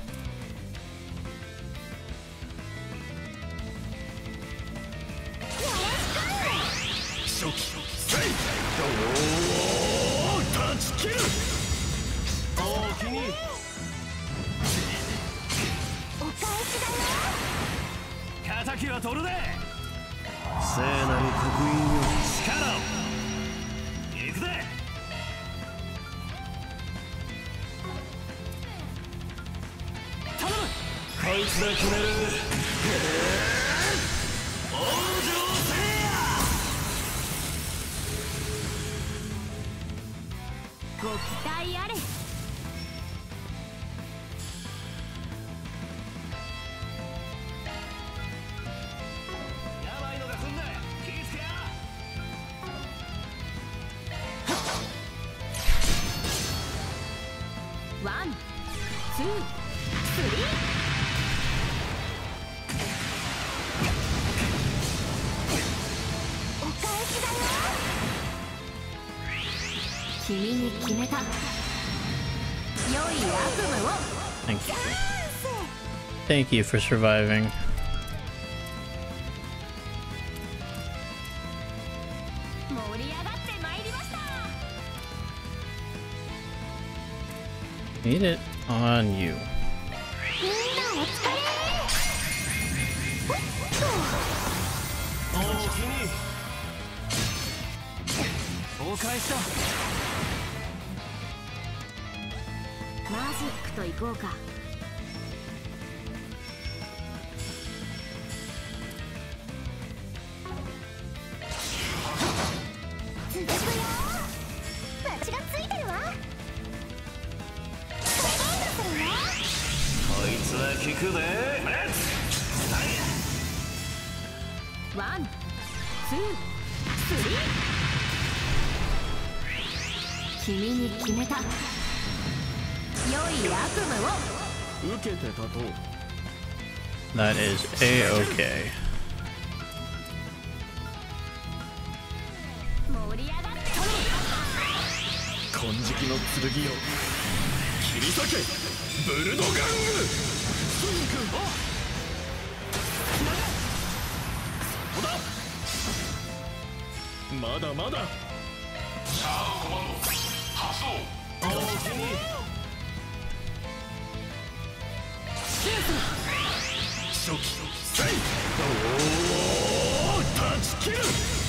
Thank you. Thank you for surviving. Need it on you. That is A-okay. 初期せい断ち切る。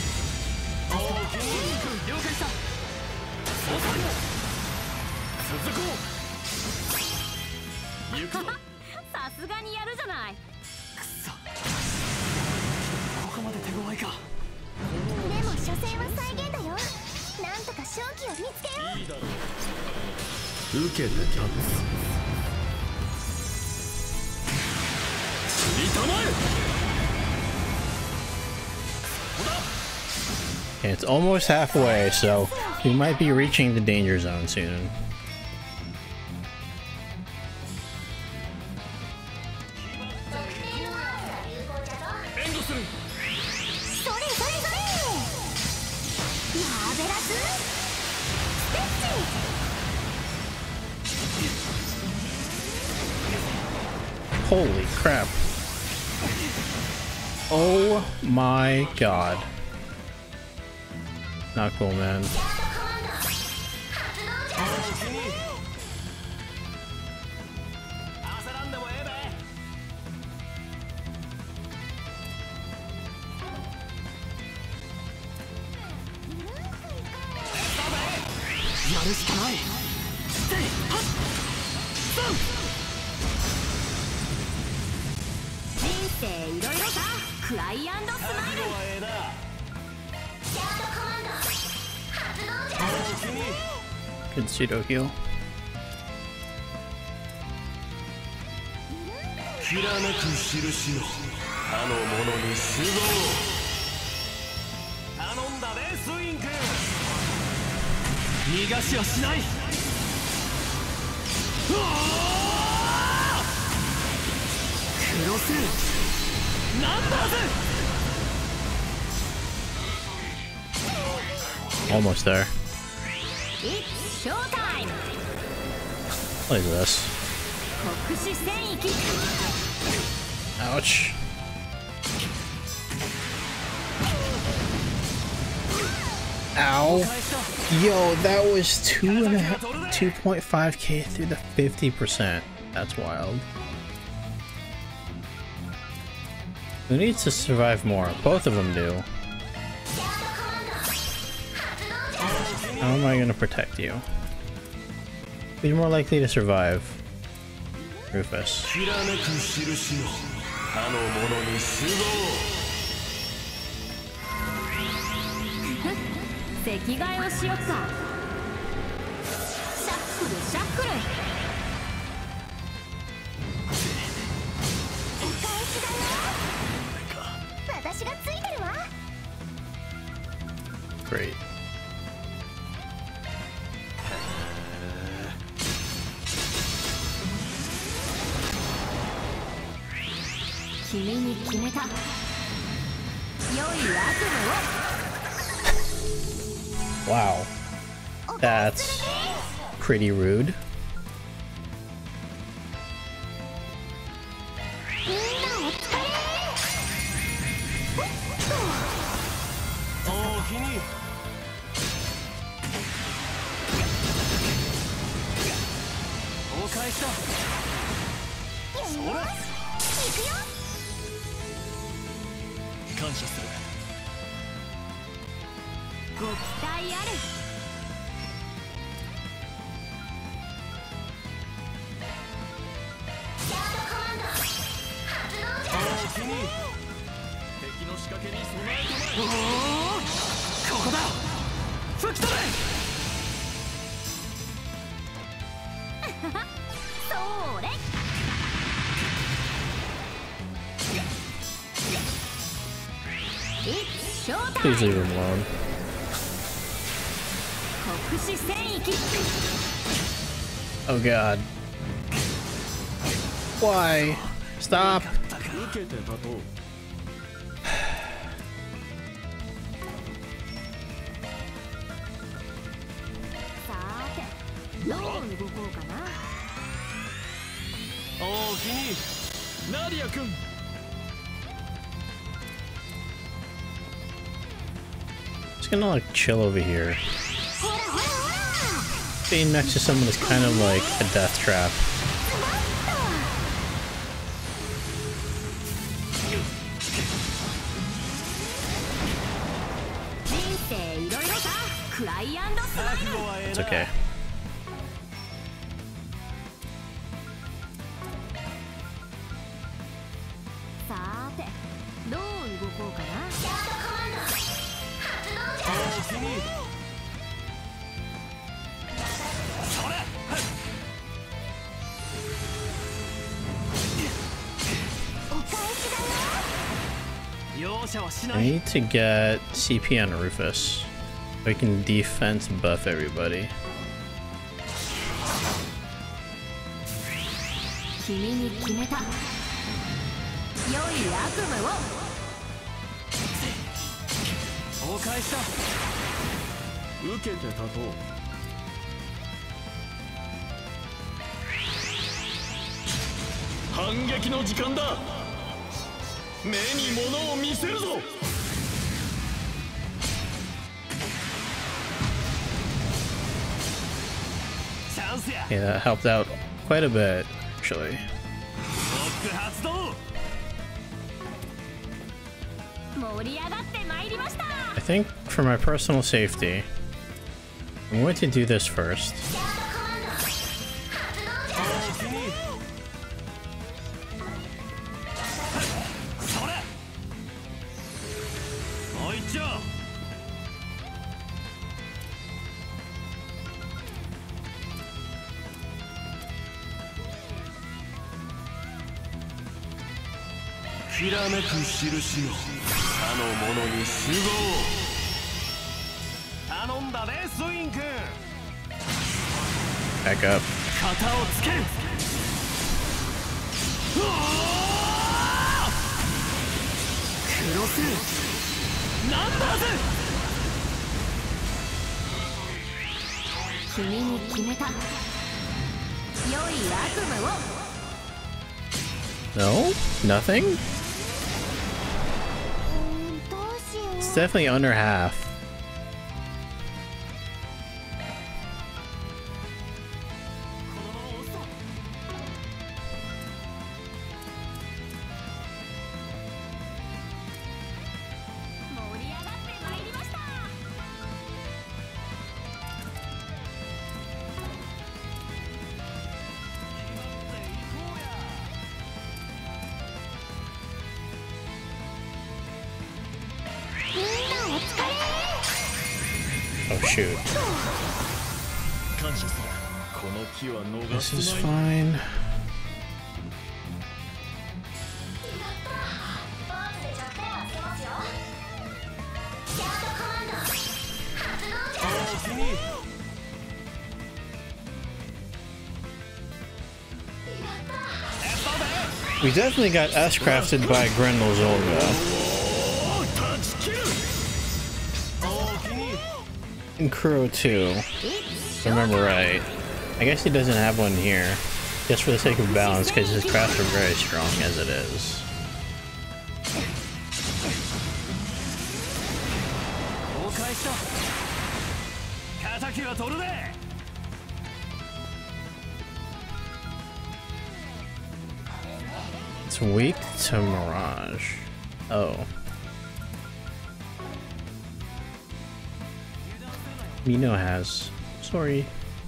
了解した。 続こう。行くぞ。 さすがにやるじゃない。 ここまで手強いか。 でも所詮は再現だよ。なんとか勝機を見つけよう。 いいだろう。受けて立つ。 見たまえ。 It's almost halfway, so we might be reaching the danger zone soon. Holy crap. Oh my god. Not cool, man. Good pseudo heal. きらめく印の他の者に集合。頼んだね、スインク。 逃がしはしない。クロスナンバーズ。 Almost there. It's showtime. Look at this. Ouch. Ow. Yo, that was 2.5k through the 50%. That's wild. Who needs to survive more? Both of them do. How am I gonna protect you? Be more likely to survive. Rufus. 席替えをしよっか。シャッフルシャッフル。 私がついてるわ。 Great. 君に決めた。良い悪夢を。 Wow. That's pretty rude. Please leave him alone. Oh god. Why? Stop. Just gonna like chill over here. Being next to someone is kind of like a death trap. It's okay. さてどう動こうかな。 I need to get CP on Rufus so I can defense buff everybody. 君に決めた。良い悪夢を。 お返しだ。受けて立とう。反撃の時間だ。目に物を見せるぞ。チャンスや。 Yeah, that helped out quite a bit, actually. 発動。盛り上がってまいりました。 I think for my personal safety, I'm going to do this first. Back up. No? Nothing? It's definitely under half. Oh shoot. This is fine. We definitely got S-crafted by Grendel's Olga. And Kuro too, if I remember right. I guess he doesn't have one here, just for the sake of balance, because his crafts are very strong as it is. It's weak to Mirage. Oh. Mino has. Sorry.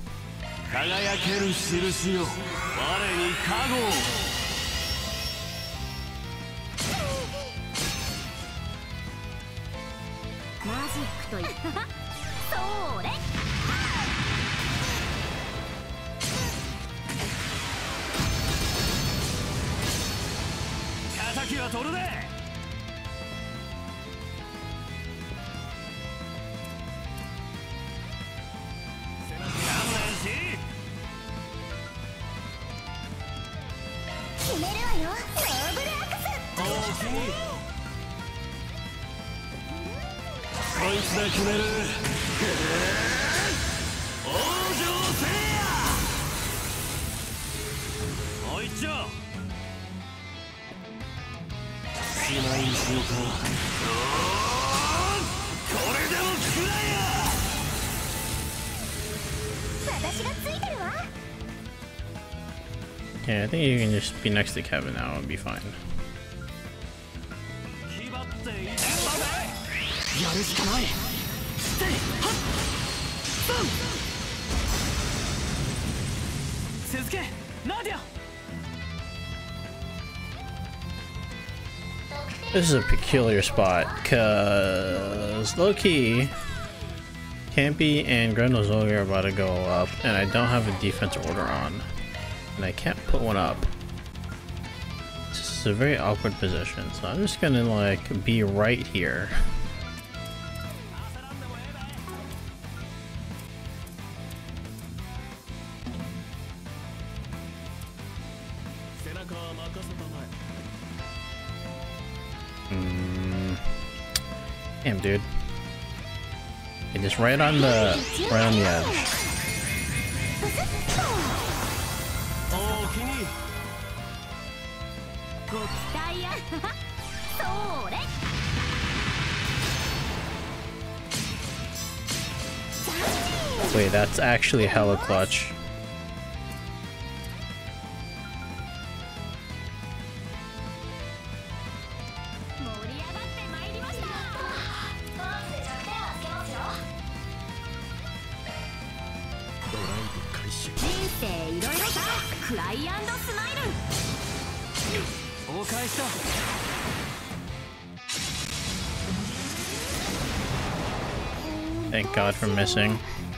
Yeah, I think you can just be next to Kevin now and be fine. 続けナディア。 This is a peculiar spot, cause low-key, Campy and Grendel Zolga are about to go up, and I don't have a defense order on, and I can't put one up. This is a very awkward position, so I'm just gonna like be right here. Damn, dude. Okay, just right on the edge. Wait, that's actually hella clutch. Thank God for missing.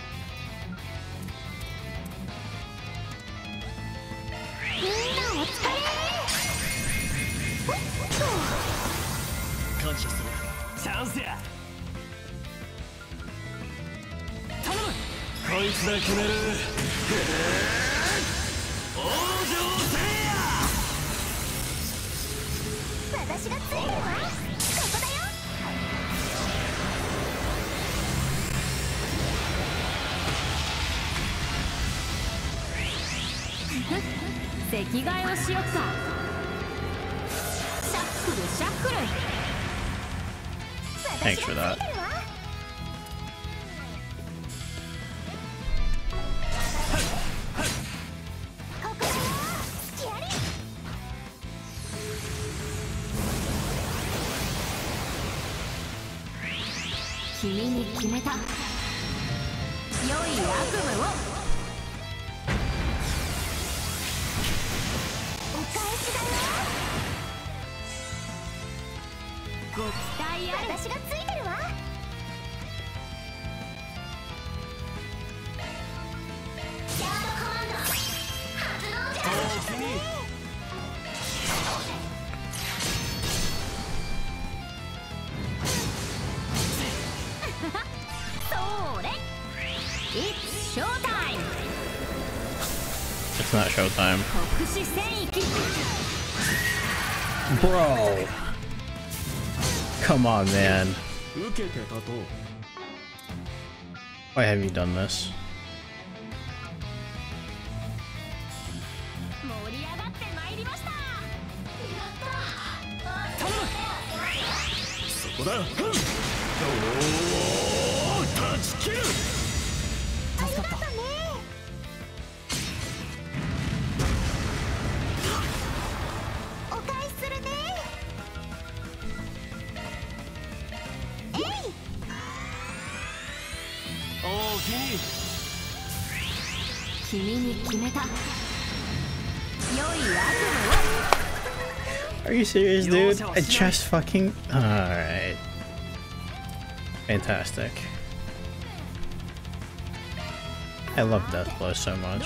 Thanks for that. It's not showtime. Bro! Come on, man. Why have you done this? Are you serious, dude? I just fucking... Alright. Fantastic. I love Deathblow so much.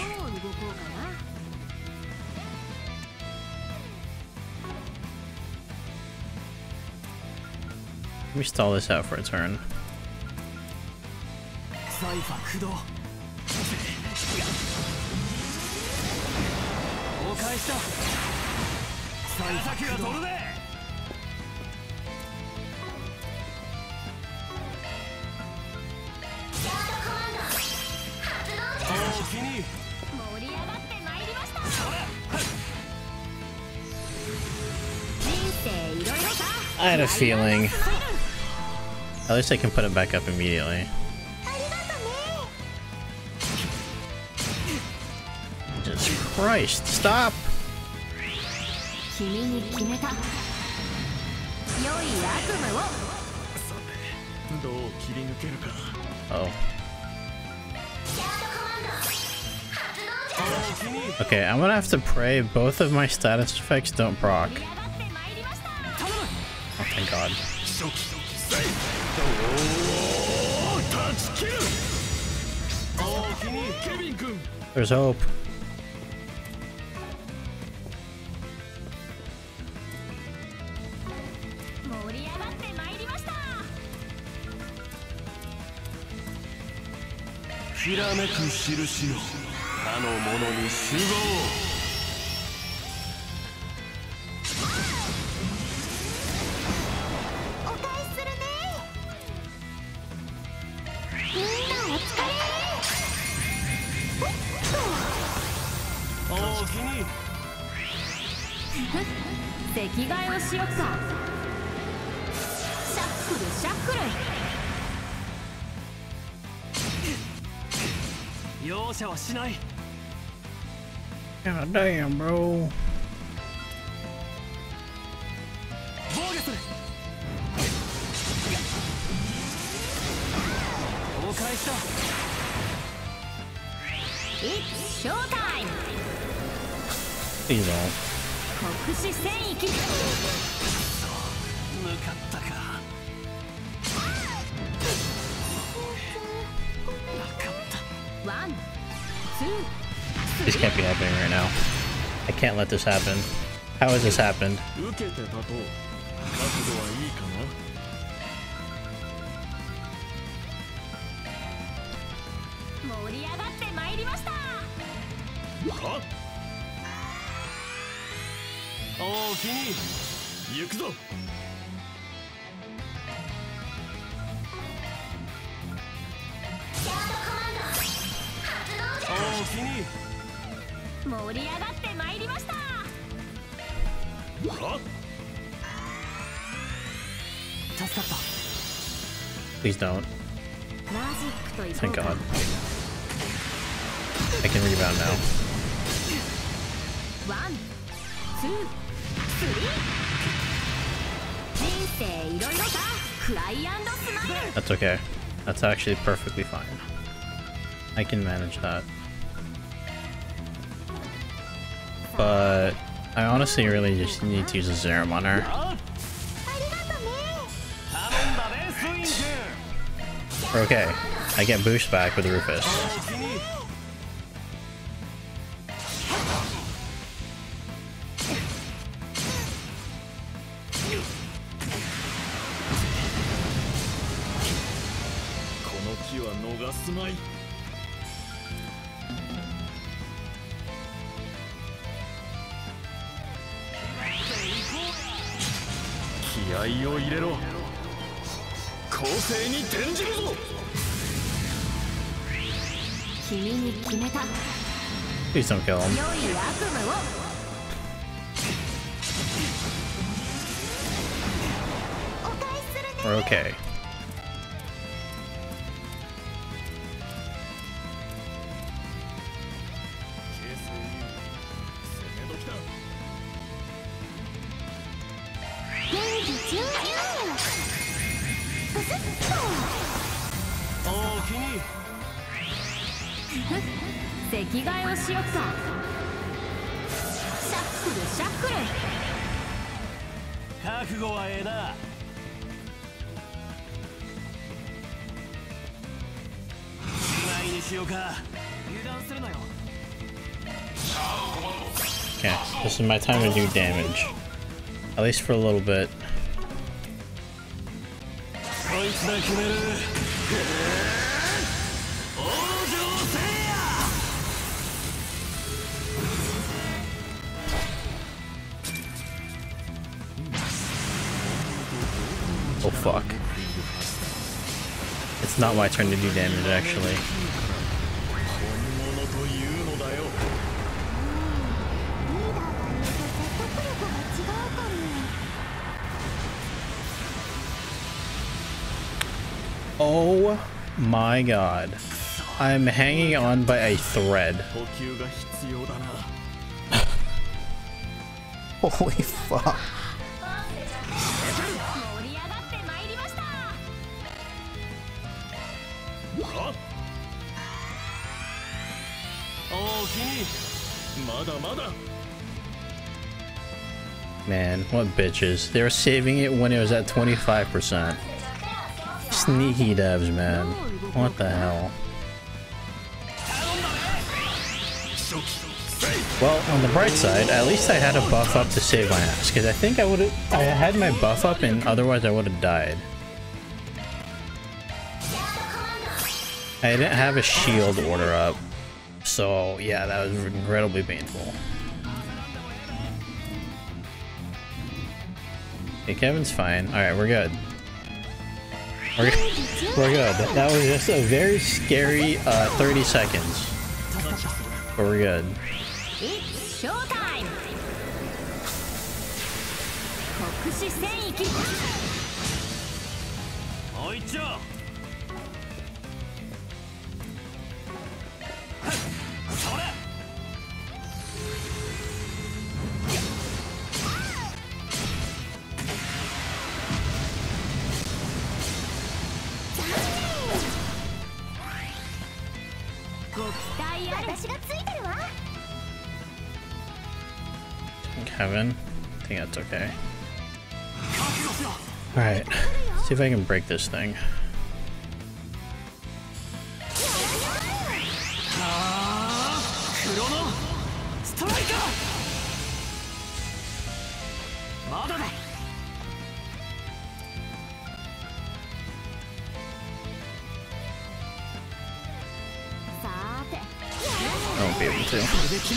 Let me stall this out for a turn. I had a feeling. At least I can put it back up immediately. Jesus Christ, stop! Oh. Okay, I'm gonna have to pray both of my status effects don't proc. Oh, thank God. There's hope. God damn, bro. It's showtime. Please don't. 国士戦役。向かったか。ワン、ツー。 This can't be happening right now. I can't let this happen. How has this happened? Please don't. Thank God. I can rebound now. That's okay. That's actually perfectly fine. I can manage that. But I honestly really just need to use a Zerum on her. Okay, I get boost back with Rufus. Please don't kill him. We're okay. Okay, this is my time to do damage. At least for a little bit. Oh fuck. It's not my turn to do damage actually. Oh my god. I'm hanging on by a thread. Holy fuck. Man, what bitches. They were saving it when it was at 25%. Sneaky devs, man. What the hell? Well, on the bright side, at least I had a buff up to save my ass. Because I think I had my buff up and otherwise I would have died. I didn't have a shield order up. So, yeah, that was incredibly painful. Okay, Kevin's fine. Alright, we're good. We're good. That was just a very scary 30 seconds. But we're good. It's showtime! 国士戦役もう一丁それご期待あれ私がついてるわ Kevin, I think that's okay. Alright, see if I can break this thing. I won't be able to.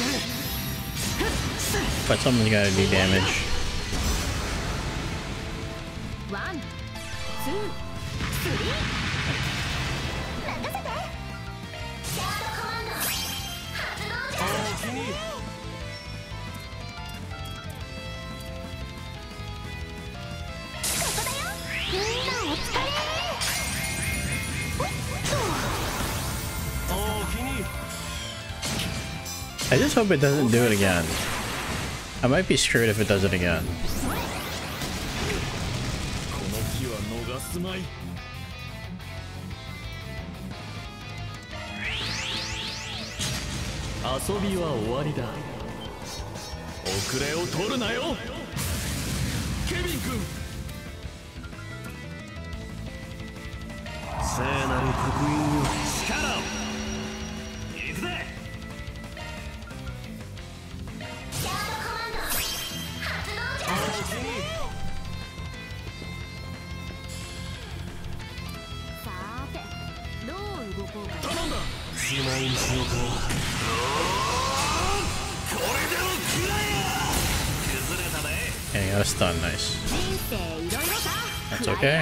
But someone's gotta do damage. 1、2、3任せてシャードコマンド発動じゃここだよみんなお疲れ I just hope it doesn't do it again. I might be screwed if it does it again. Yeah, you got a stun, nice. That's okay.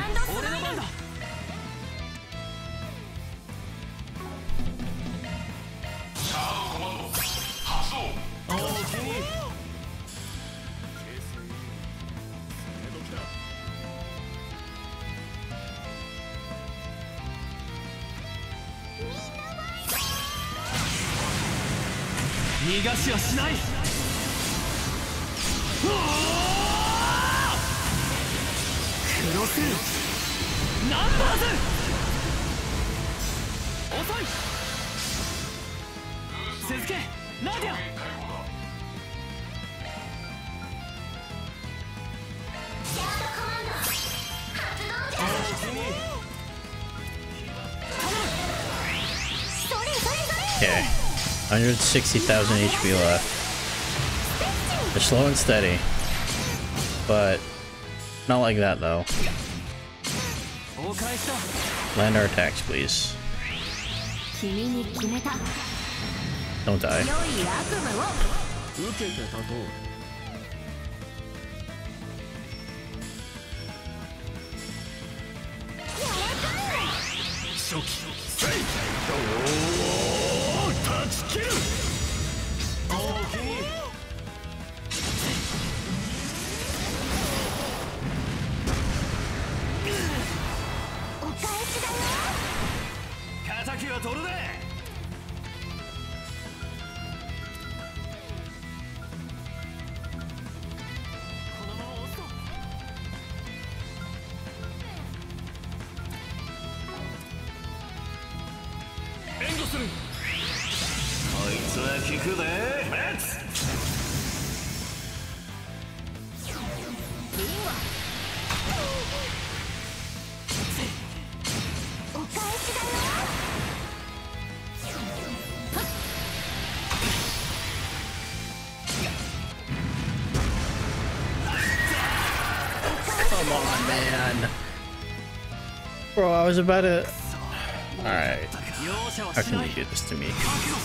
Okay, 160,000 HP left. They're slow and steady, but not like that though. Land our attacks, please. Don't die. いつは効くで。レッツ。 お返しだよ。 Come on, man. Bro, I was about to... Alright. How can you do this to me?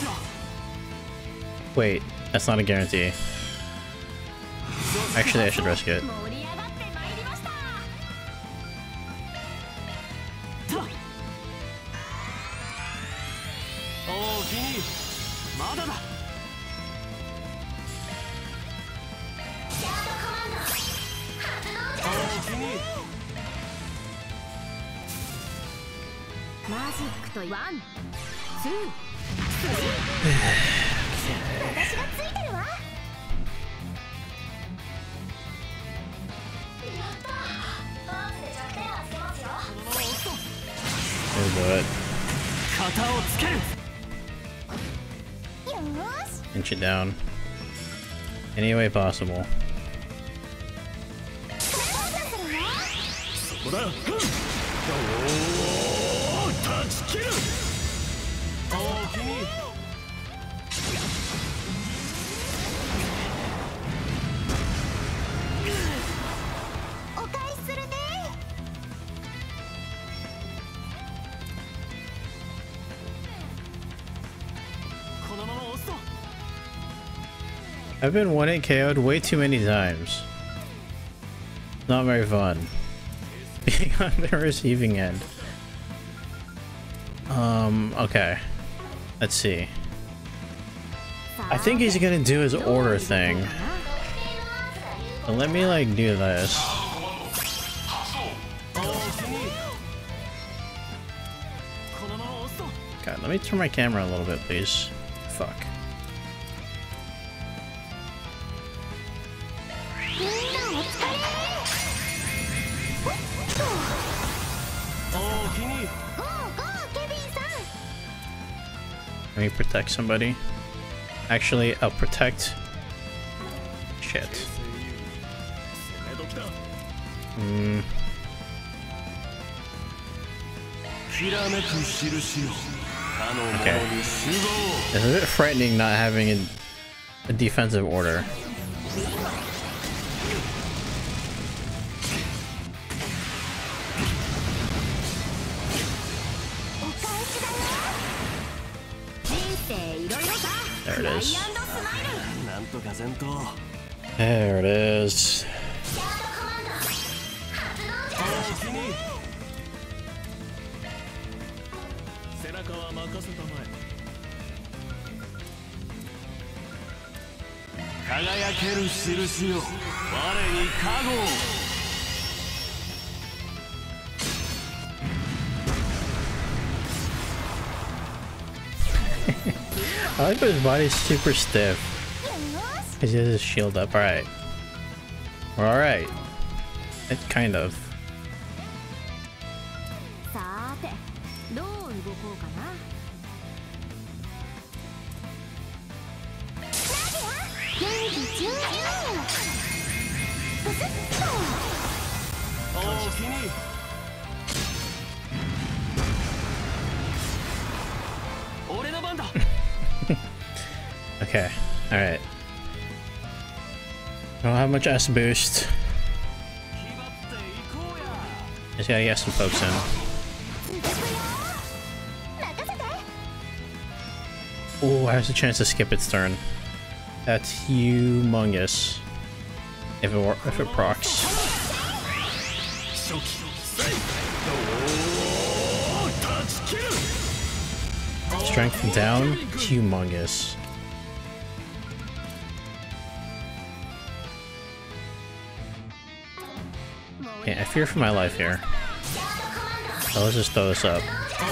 Wait, that's not a guarantee. Actually, I should risk it. Do it. Inch it down. Any way possible. I've been 1-8 KO'd way too many times. Not very fun. Being on the receiving end. Okay. Let's see. I think he's gonna do his order thing. So let me like do this. God, let me turn my camera a little bit, please. Fuck. Let me protect somebody. Actually, I'll protect... Shit. Okay. It's a bit frightening not having a defensive order. There it is. There it is. I like how his body's super stiff. Because he has his shield up. Alright. We're alright. It's kind of. Okay, alright. I don't have much S boost. Just gotta get some folks in. Oh, I have a chance to skip its turn. That's humongous. If it procs. Strength down, humongous. Okay, I fear for my life here. So let's just throw this up.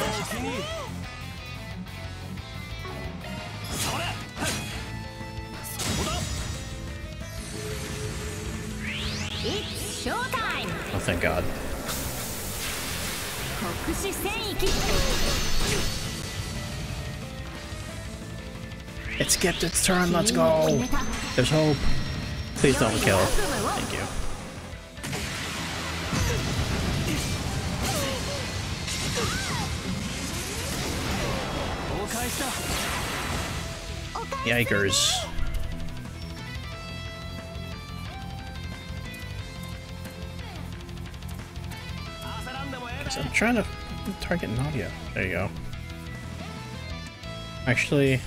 It's showtime. Oh, thank God. It skipped its turn, let's go! There's hope. Please don't kill. Thank you. Yikers. I'm trying to target Nadia. There you go. Actually,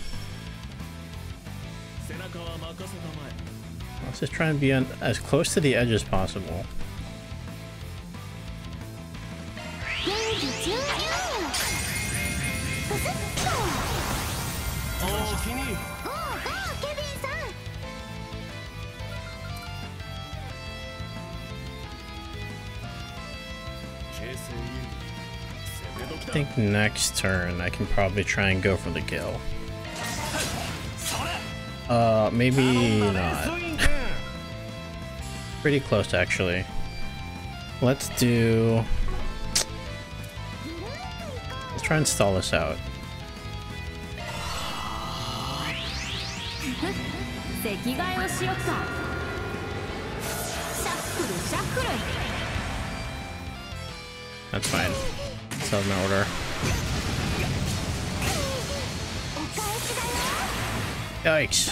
let's just try and be on as close to the edge as possible. I think next turn I can probably try and go for the kill. Maybe not. Pretty close actually. Let's try and stall this out. That's fine. Still have my order. Yikes.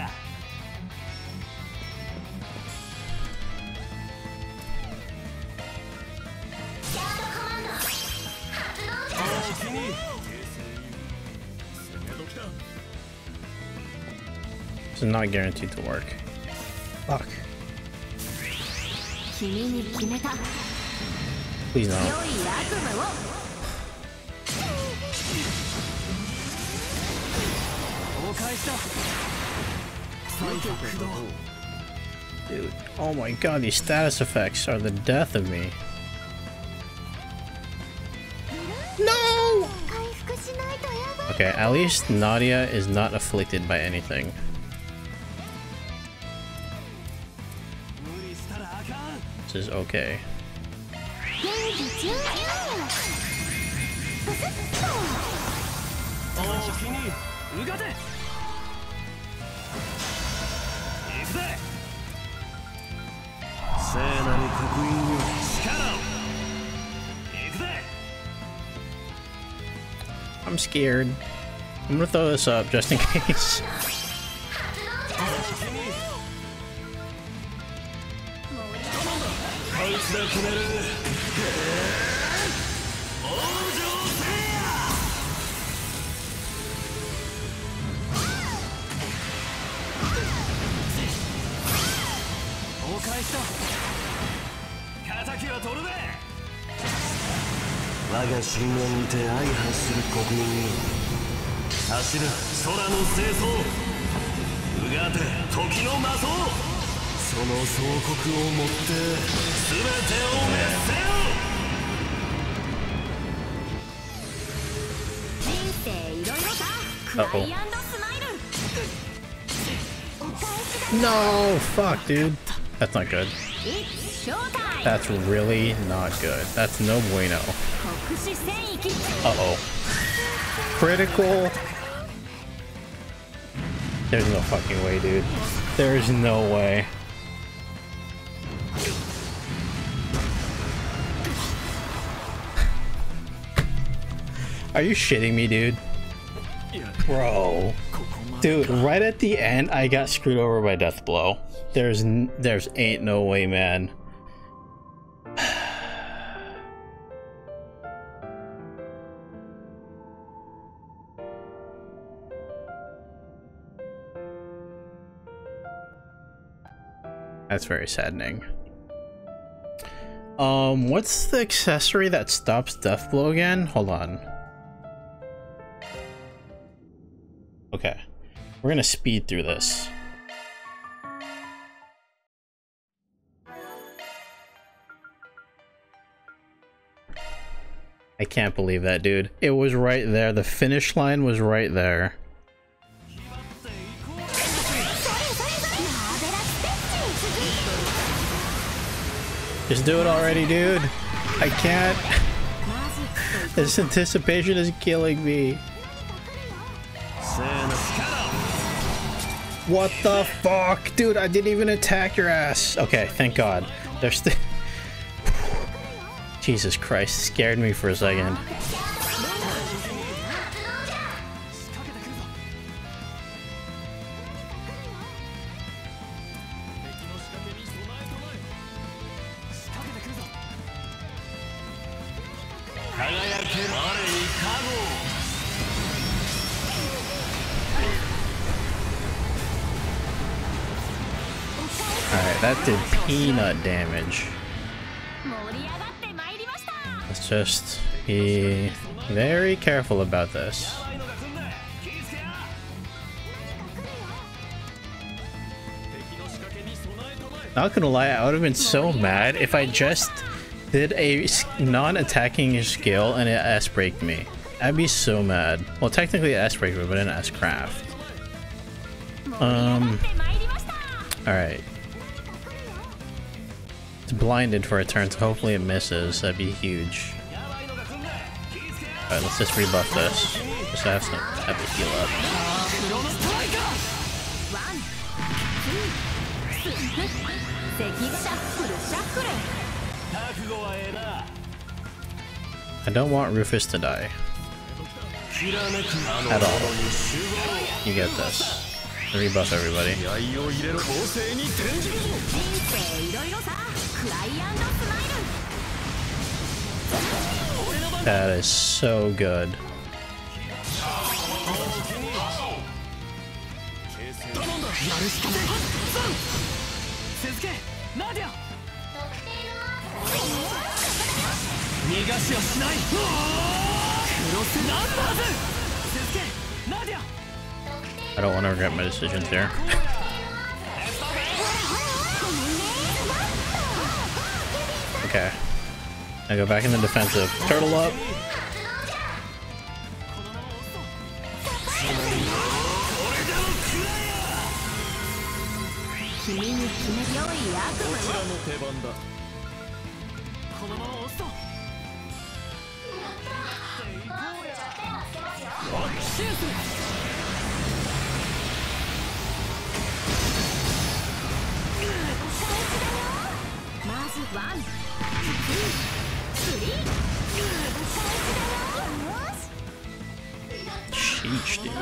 This is not guaranteed to work. Fuck. Please no. Dude, oh my god, these status effects are the death of me. No! Okay, at least Nadia is not afflicted by anything. This is okay. I'm scared. I'm gonna throw this up just in case. Uh-oh. No, fuck, dude. That's not good. That's really not good. That's no bueno. Uh-oh. Critical. There's no fucking way, dude. There's no way. Are you shitting me, dude? Bro. Dude, right at the end, I got screwed over by Death Blow. There's ain't no way, man. That's very saddening. What's the accessory that stops Death Blow again? Hold on. Okay. We're gonna speed through this. I can't believe that, dude. It was right there. The finish line was right there. Just do it already, dude. I can't. This anticipation is killing me. What the fuck? Dude, I didn't even attack your ass. Okay, thank God. There's the... Jesus Christ, scared me for a second. Alright, that did peanut damage. Let's just be very careful about this. Not gonna lie, I would have been so mad if I just did a non-attacking skill and it S-braked me. I'd be so mad. Well, technically it S-braked me, but it didn't S-craft. Alright. It's blinded for a turn, so hopefully it misses. That'd be huge. Alright, let's just rebuff this. Just have to heal up. I don't want Rufus to die. At all. You get this. Rebuff everybody. That is so good. I don't want to regret my decisions here. Okay. I go back in the defensive. Turtle up. Sheesh, dude.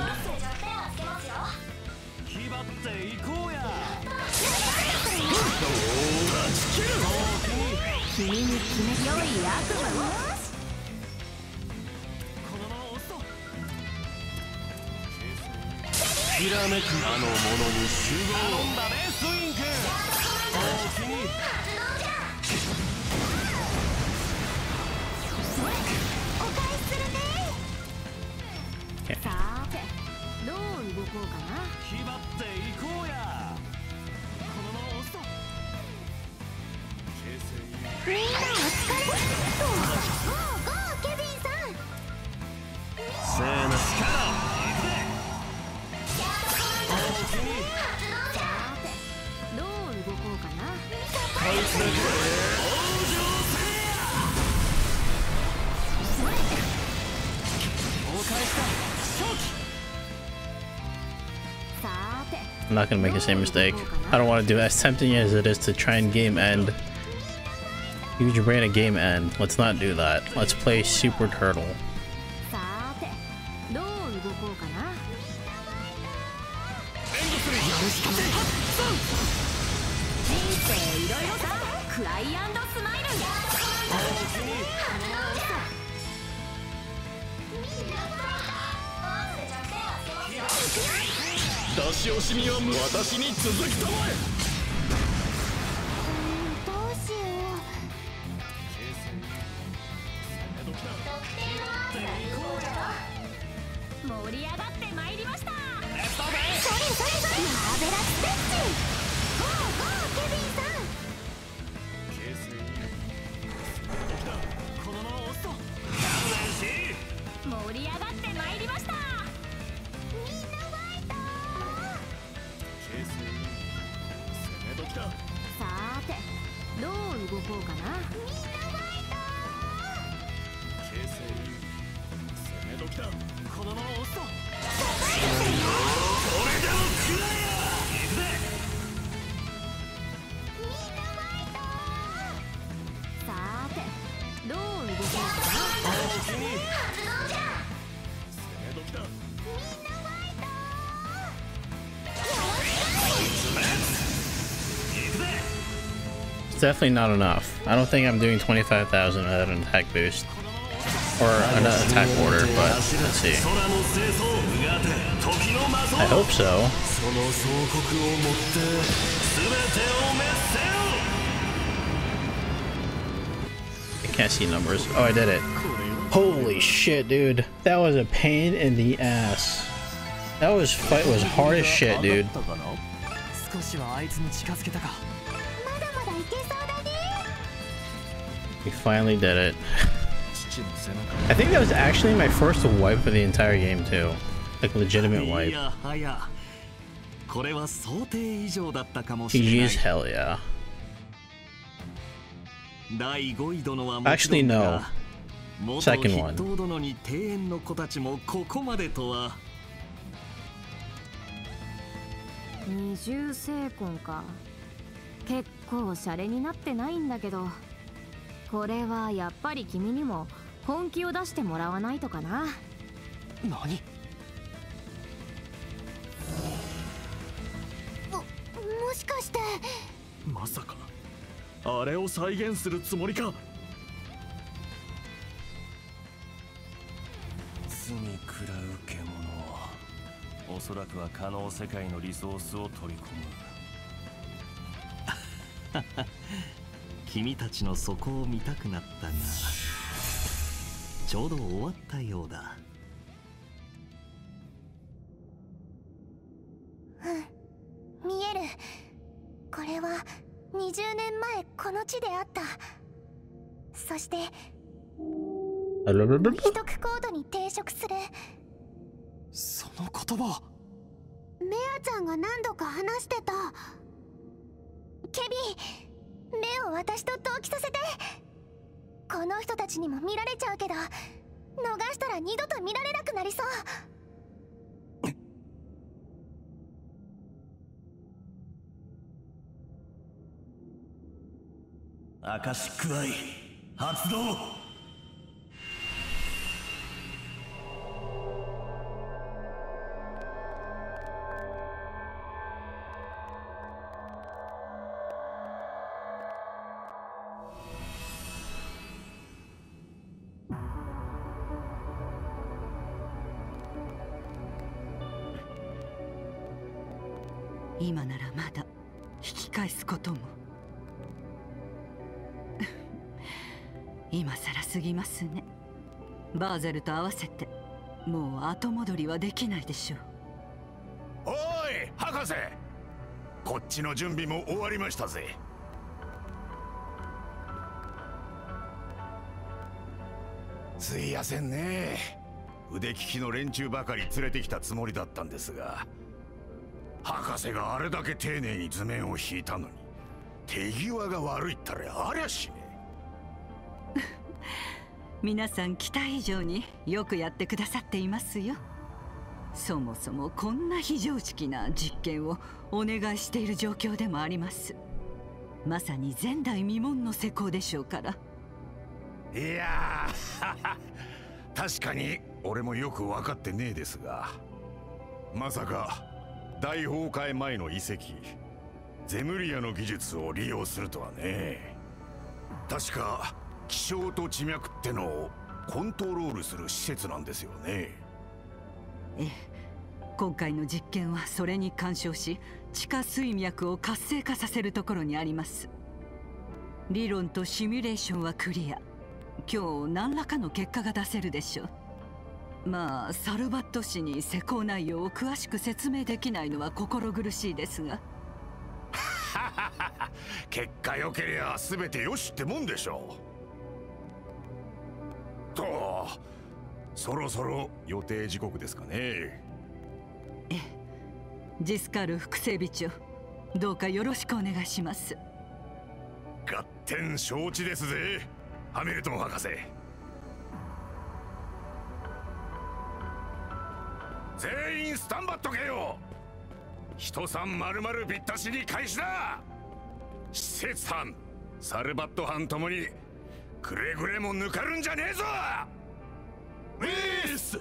I'm not gonna make the same mistake. I don't want to do it. As tempting as it is to try and game end. Use your brain at game end. Let's not do that. Let's play Super Turtle. definitely not enough. I don't think I'm doing 25,000 without an attack boost. Or an attack order, but let's see. I hope so. I can't see numbers. Oh, I did it. Holy shit, dude. That was a pain in the ass. That fight was hard as shit, dude. We finally did it. I think that was actually my first wipe for the entire game too. Like legitimate wipe. GG's, hell yeah. Actually no. Second one. 二重成婚か。結構シャレになってないんだけど、これはやっぱり君にも本気を出してもらわないとかな。 何？ もしかして。 まさかあれを再現するつもりか。 罪食らう獣、おそらくは可能世界のリソースを取り込む。 君たちの底を見たくなったが、ちょうど終わったようだ。 見える。これは20年前この地であった。そして秘匿コードに抵触する。 その言葉。 メアちゃんが何度か話してた。ケビン、目を私と同期させて。この人たちにも見られちゃうけど、逃したら二度と見られなくなりそう。 アカシックアイ発動。 今ならまだ引き返すことも。今さらすぎますね。バーゼルと合わせてもう後戻りはできないでしょう。 おい博士、こっちの準備も終わりましたぜ。すいやせんね。腕利きの連中ばかり連れてきたつもりだったんですが、博士があれだけ丁寧に図面を引いたのに手際が悪いったらありゃしね。 皆さん期待以上によくやってくださっていますよ。そもそもこんな非常識な実験をお願いしている状況でもあります。まさに前代未聞の施工でしょうから。 いやー確かに俺もよく分かってねえですが、まさか大崩壊前の遺跡ゼムリアの技術を利用するとはね。確か気象と地脈ってのをコントロールする施設なんですよね。 ええ、今回の実験はそれに干渉し、地下水脈を活性化させるところにあります。理論とシミュレーションはクリア。今日何らかの結果が出せるでしょう。まあサルバット氏に施工内容を詳しく説明できないのは心苦しいですが。 結果良けりゃ全てよしってもんでしょう。とそろそろ予定時刻ですかね。 ええ、ジスカル副整備長、どうかよろしくお願いします。 合点承知ですぜ、ハミルトン博士。全員スタンバっとけよ。人さん丸々びったしに開始だ。施設班、サルバット班ともにくれぐれも抜かるんじゃねえぞ。ウィース。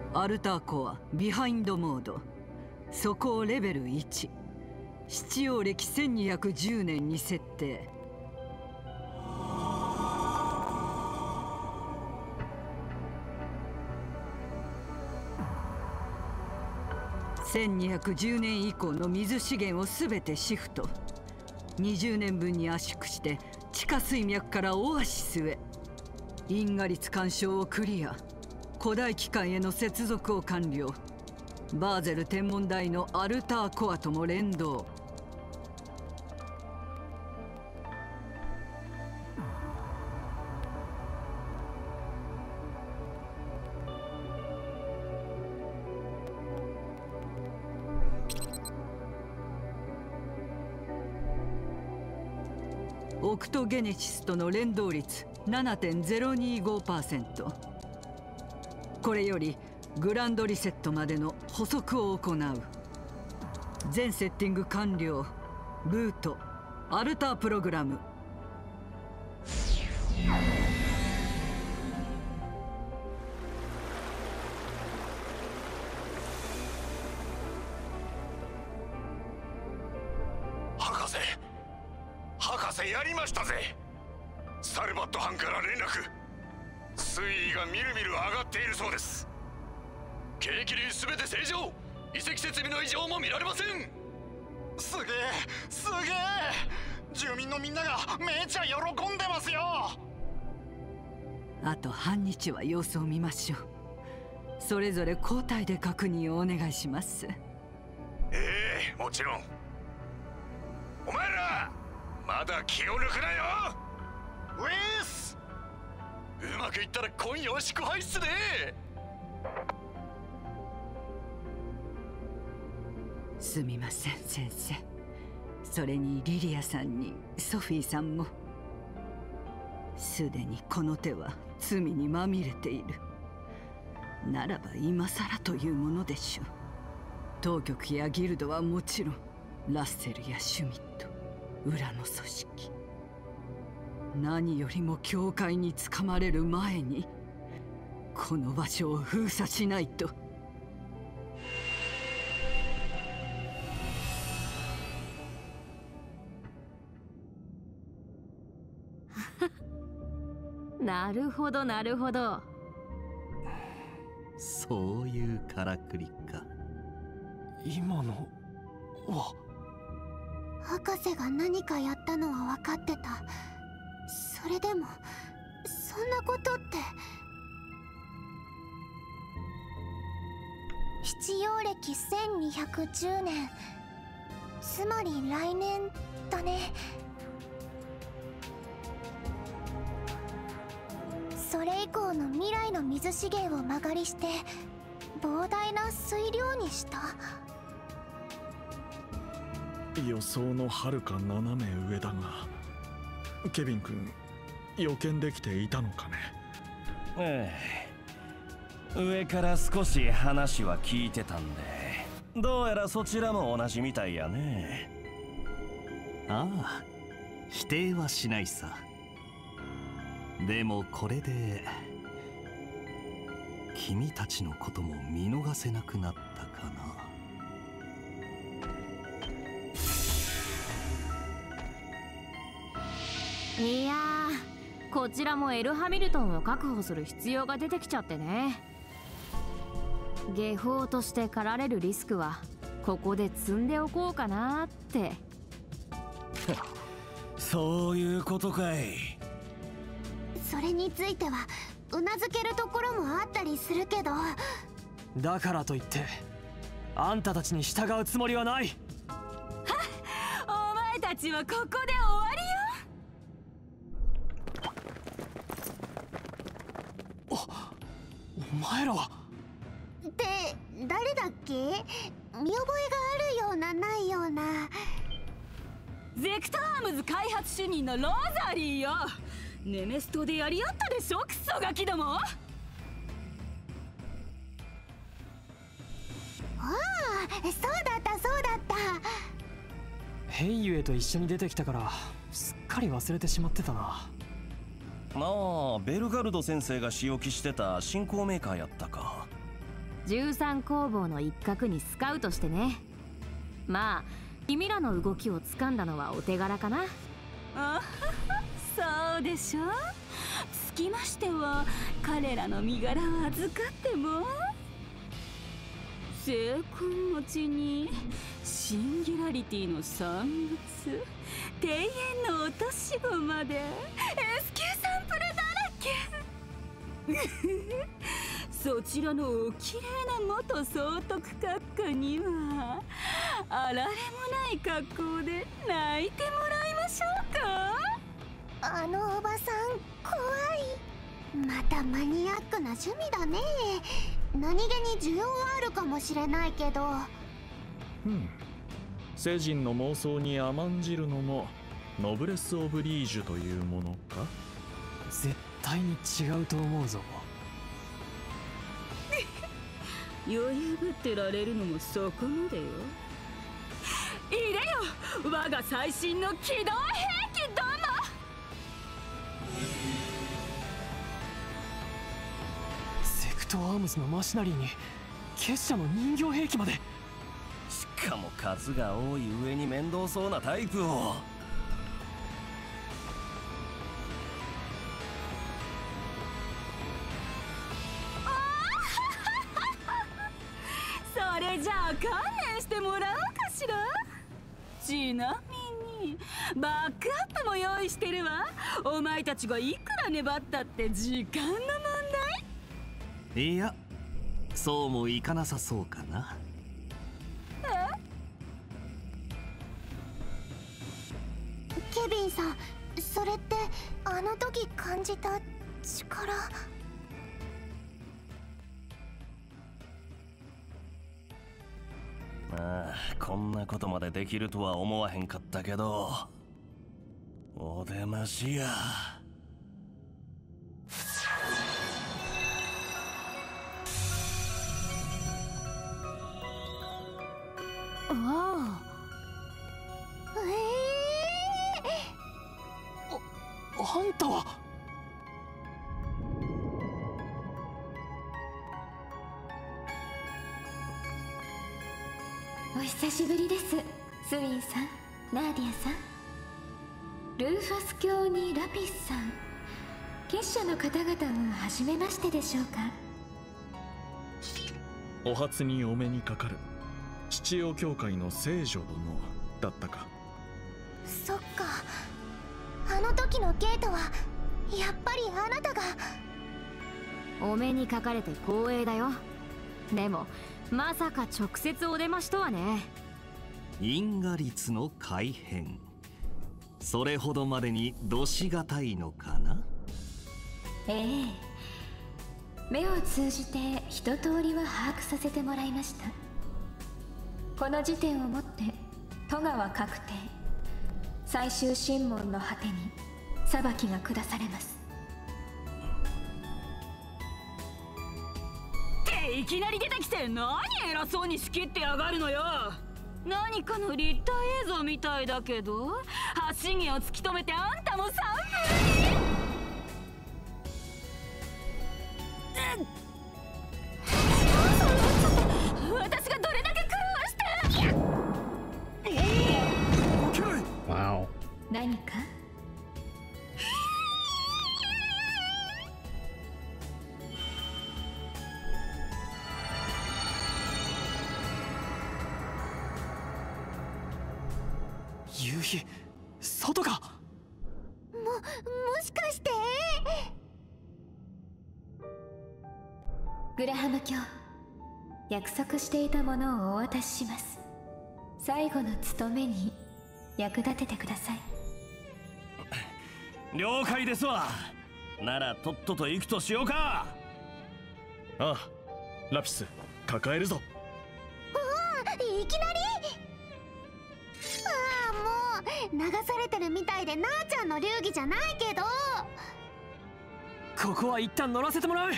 アルターコアビハインドモード、素行レベル1、七葉暦1210年に設定。1210年以降の水資源を全てシフト。20年分に圧縮して地下水脈からオアシスへ。因果率干渉をクリア。古代機関への接続を完了。バーゼル天文台のアルターコアとも連動。オクトゲネシスとの連動率 7.025%。 これよりグランドリセットまでの補足を行う。全セッティング完了。ブートアルタープログラム。 博士やりましたぜ。サルバット班から連絡。水位がみるみる上がっているそうです。景気流すべて正常。遺跡設備の異常も見られません。 すげえすげえ、住民のみんながめちゃ喜んでますよ。 あと半日は様子を見ましょう。それぞれ交代で確認をお願いします。 ええ、もちろん。お前らまだ気を抜くなよ。 ウェース。 うまくいったら今夜は祝杯っすね。 すみません先生。それにリリアさんにソフィーさんも。すでにこの手は罪にまみれている。ならば今さらというものでしょう。当局やギルドはもちろん、ラッセルやシュミット、裏の組織、何よりも教会につかまれる前にこの場所を封鎖しないと。 なるほどなるほど。 そういうからくりか。 今のは博士が何かやったのは分かってた。それでもそんなことって。七葉暦1210年、つまり来年だね。それ以降の未来の水資源を間借りして膨大な水量にした。 予想のはるか斜め上だが、ケビン君予見できていたのかね。 ええ、上から少し話は聞いてたんで、どうやらそちらも同じみたいやね。 ああ、否定はしないさ。でもこれで君たちのことも見逃せなくなったかな。 いやー、こちらもエル・ハミルトンを確保する必要が出てきちゃってね。下法として狩られるリスクはここで積んでおこうかなって。 そういうことかい。 それについてはうなずけるところもあったりするけど、 だからといってあんたたちに従うつもりはない。 お前たちはここで終わりよ。 お前らはって誰だっけ？見覚えがあるようなないような。 ゼクタームズ開発主任のロザリーよ。ネメストでやり合ったでしょ、クソガキども。 ああ、そうだったそうだった。 ヘイユエと一緒に出てきたからすっかり忘れてしまってたな。 ああ、ベルガルド先生が仕置きしてた新興メーカーやったか。 13工房の一角にスカウトしてね。まあ君らの動きを掴んだのはお手柄かな。 あそうでしょ。つきましては彼らの身柄を預かっても成婚持ちにシンギュラリティの産物、庭園の落とし子まで S 級サンプルだらけそちらのおきれいな元総督閣下にはあられもない格好で泣いてもらいましょうか。 あのおばさん怖い。またマニアックな趣味だね。何気に需要はあるかもしれないけど。 世人の妄想に甘んじるのもノブレス・オブリージュというものか。 絶対に違うと思うぞ。 余裕ぶってられるのもそこまでよ。いでよ我が最新の機動兵器ども。 セクトアームズのマシナリーに結社の人形兵器まで。 しかも数が多い上に面倒そうなタイプを。 それじゃあ観念してもらおうかしら。ちなみにバックアップも用意してるわ。お前たちがいくら粘ったって時間の問題。 いや、そうもいかなさそうかな。 ケビンさん、それってあの時感じた力。 まあこんなことまでできるとは思わへんかったけど、お出ましや。 あんたは。 お久しぶりです、スウィンさん、ナーディアさん。ルーファス教にラピスさん、結社の方々も初めましてでしょうか。 お初にお目にかかる七葉教会の聖女殿だったか。 そっか、あの時のゲートはやっぱりあなたが。 お目にかかれて光栄だよ。でもまさか直接お出ましとはね。 因果率の改変、それほどまでにどしがたいのかな。 ええ、目を通じて一通りは把握させてもらいました。この時点をもって戸川確定、最終審問の果てに裁きが下されます。 っていきなり出てきて何偉そうに仕切ってやがるのよ。何かの立体映像みたいだけど、発信源を突き止めてあんたも3分に。私がどれだけ苦労して。 わお。 何か夕日、外か。 もしかして。 グラハム卿、約束していたものをお渡しします。最後の務めに役立ててください。 了解ですわ。ならとっとと行くとしようか。 ああ、ラピス抱えるぞ。 うわ、いきなり。ああ、もう流されてるみたいでなーちゃんの流儀じゃないけど。 ここは一旦乗らせてもらう。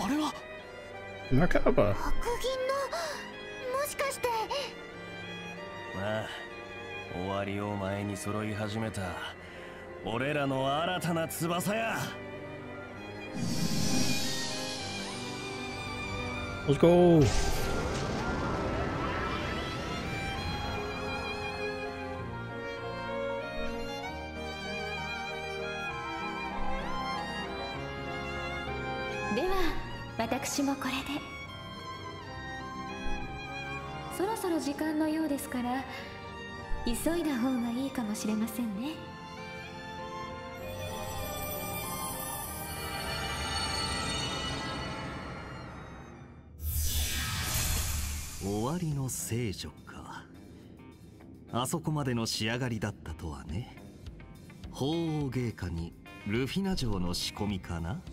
あれは Merkaba. 白銀の、もしかして。 まあ、終わりを前に揃い始めた俺らの新たな翼や。 Let's go. では私もこれで。そろそろ時間のようですから急いだ方がいいかもしれませんね。 終わりの聖女か。あそこまでの仕上がりだったとはね。鳳凰芸家にルフィナ城の仕込みかな。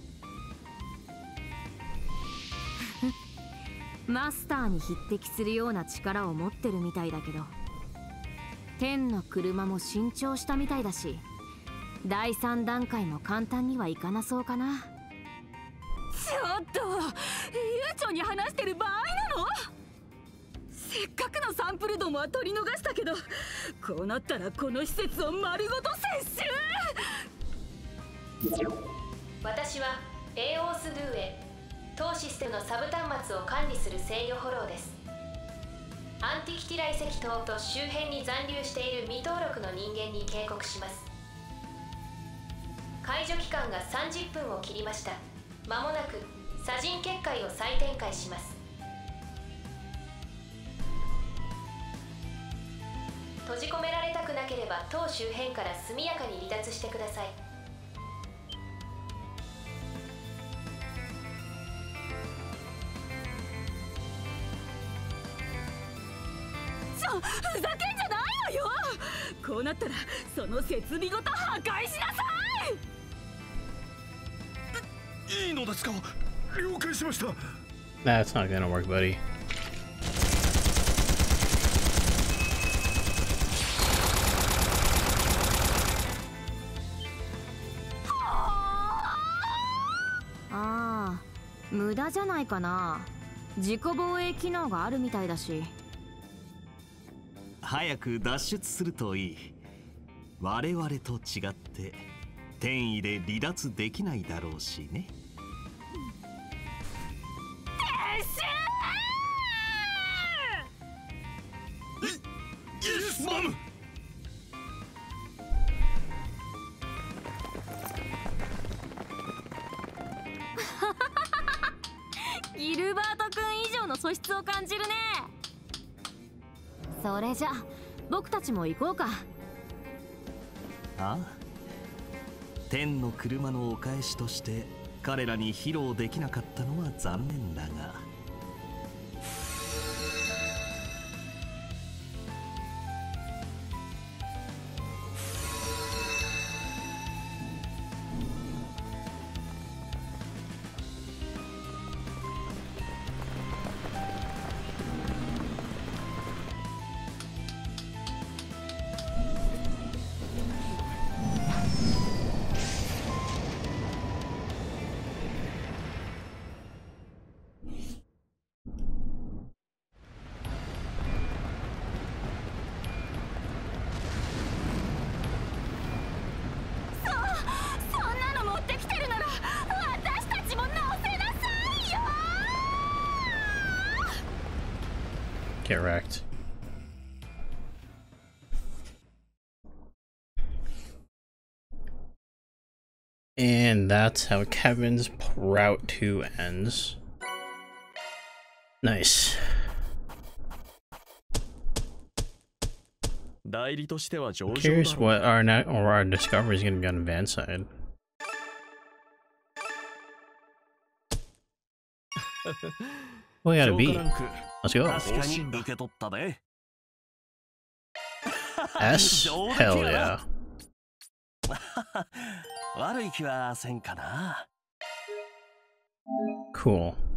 マスターに匹敵するような力を持ってるみたいだけど、天の車も新調したみたいだし、第3段階も簡単にはいかなそうかな。 ちょっと悠長に話してる場合なの？せっかくのサンプルどもは取り逃したけど、こうなったらこの施設を丸ごと接収。 私はエオース・ドゥーエ、当システムのサブ端末を管理する制御フォローです。アンティキティラ遺跡島と周辺に残留している未登録の人間に警告します。解除期間が30分を切りました。間もなく砂人結界を再展開します。閉じ込められたくなければ島周辺から速やかに離脱してください。 ふざけんじゃないわよ。こうなったらその設備ごと破壊しなさい。いいのですか？了解しました。 That's not gonna work, buddy. Ah, 無駄じゃないかな。自己防衛機能があるみたいだし。 早く脱出するといい。我々と違って転移で離脱できないだろうしね。 イエスマム。 ギルバート君以上の素質を感じるね。それじゃ僕たちも行こうか。 ああ、天の車のお返しとして彼らに披露できなかったのは残念だが。 Get wrecked. And that's how Kevin's Route 2 ends. Nice. I'm curious what our discovery is going to be on the van side. We got a B. Let's go. S? Hell yeah. 悪い気はせんかな。 Cool.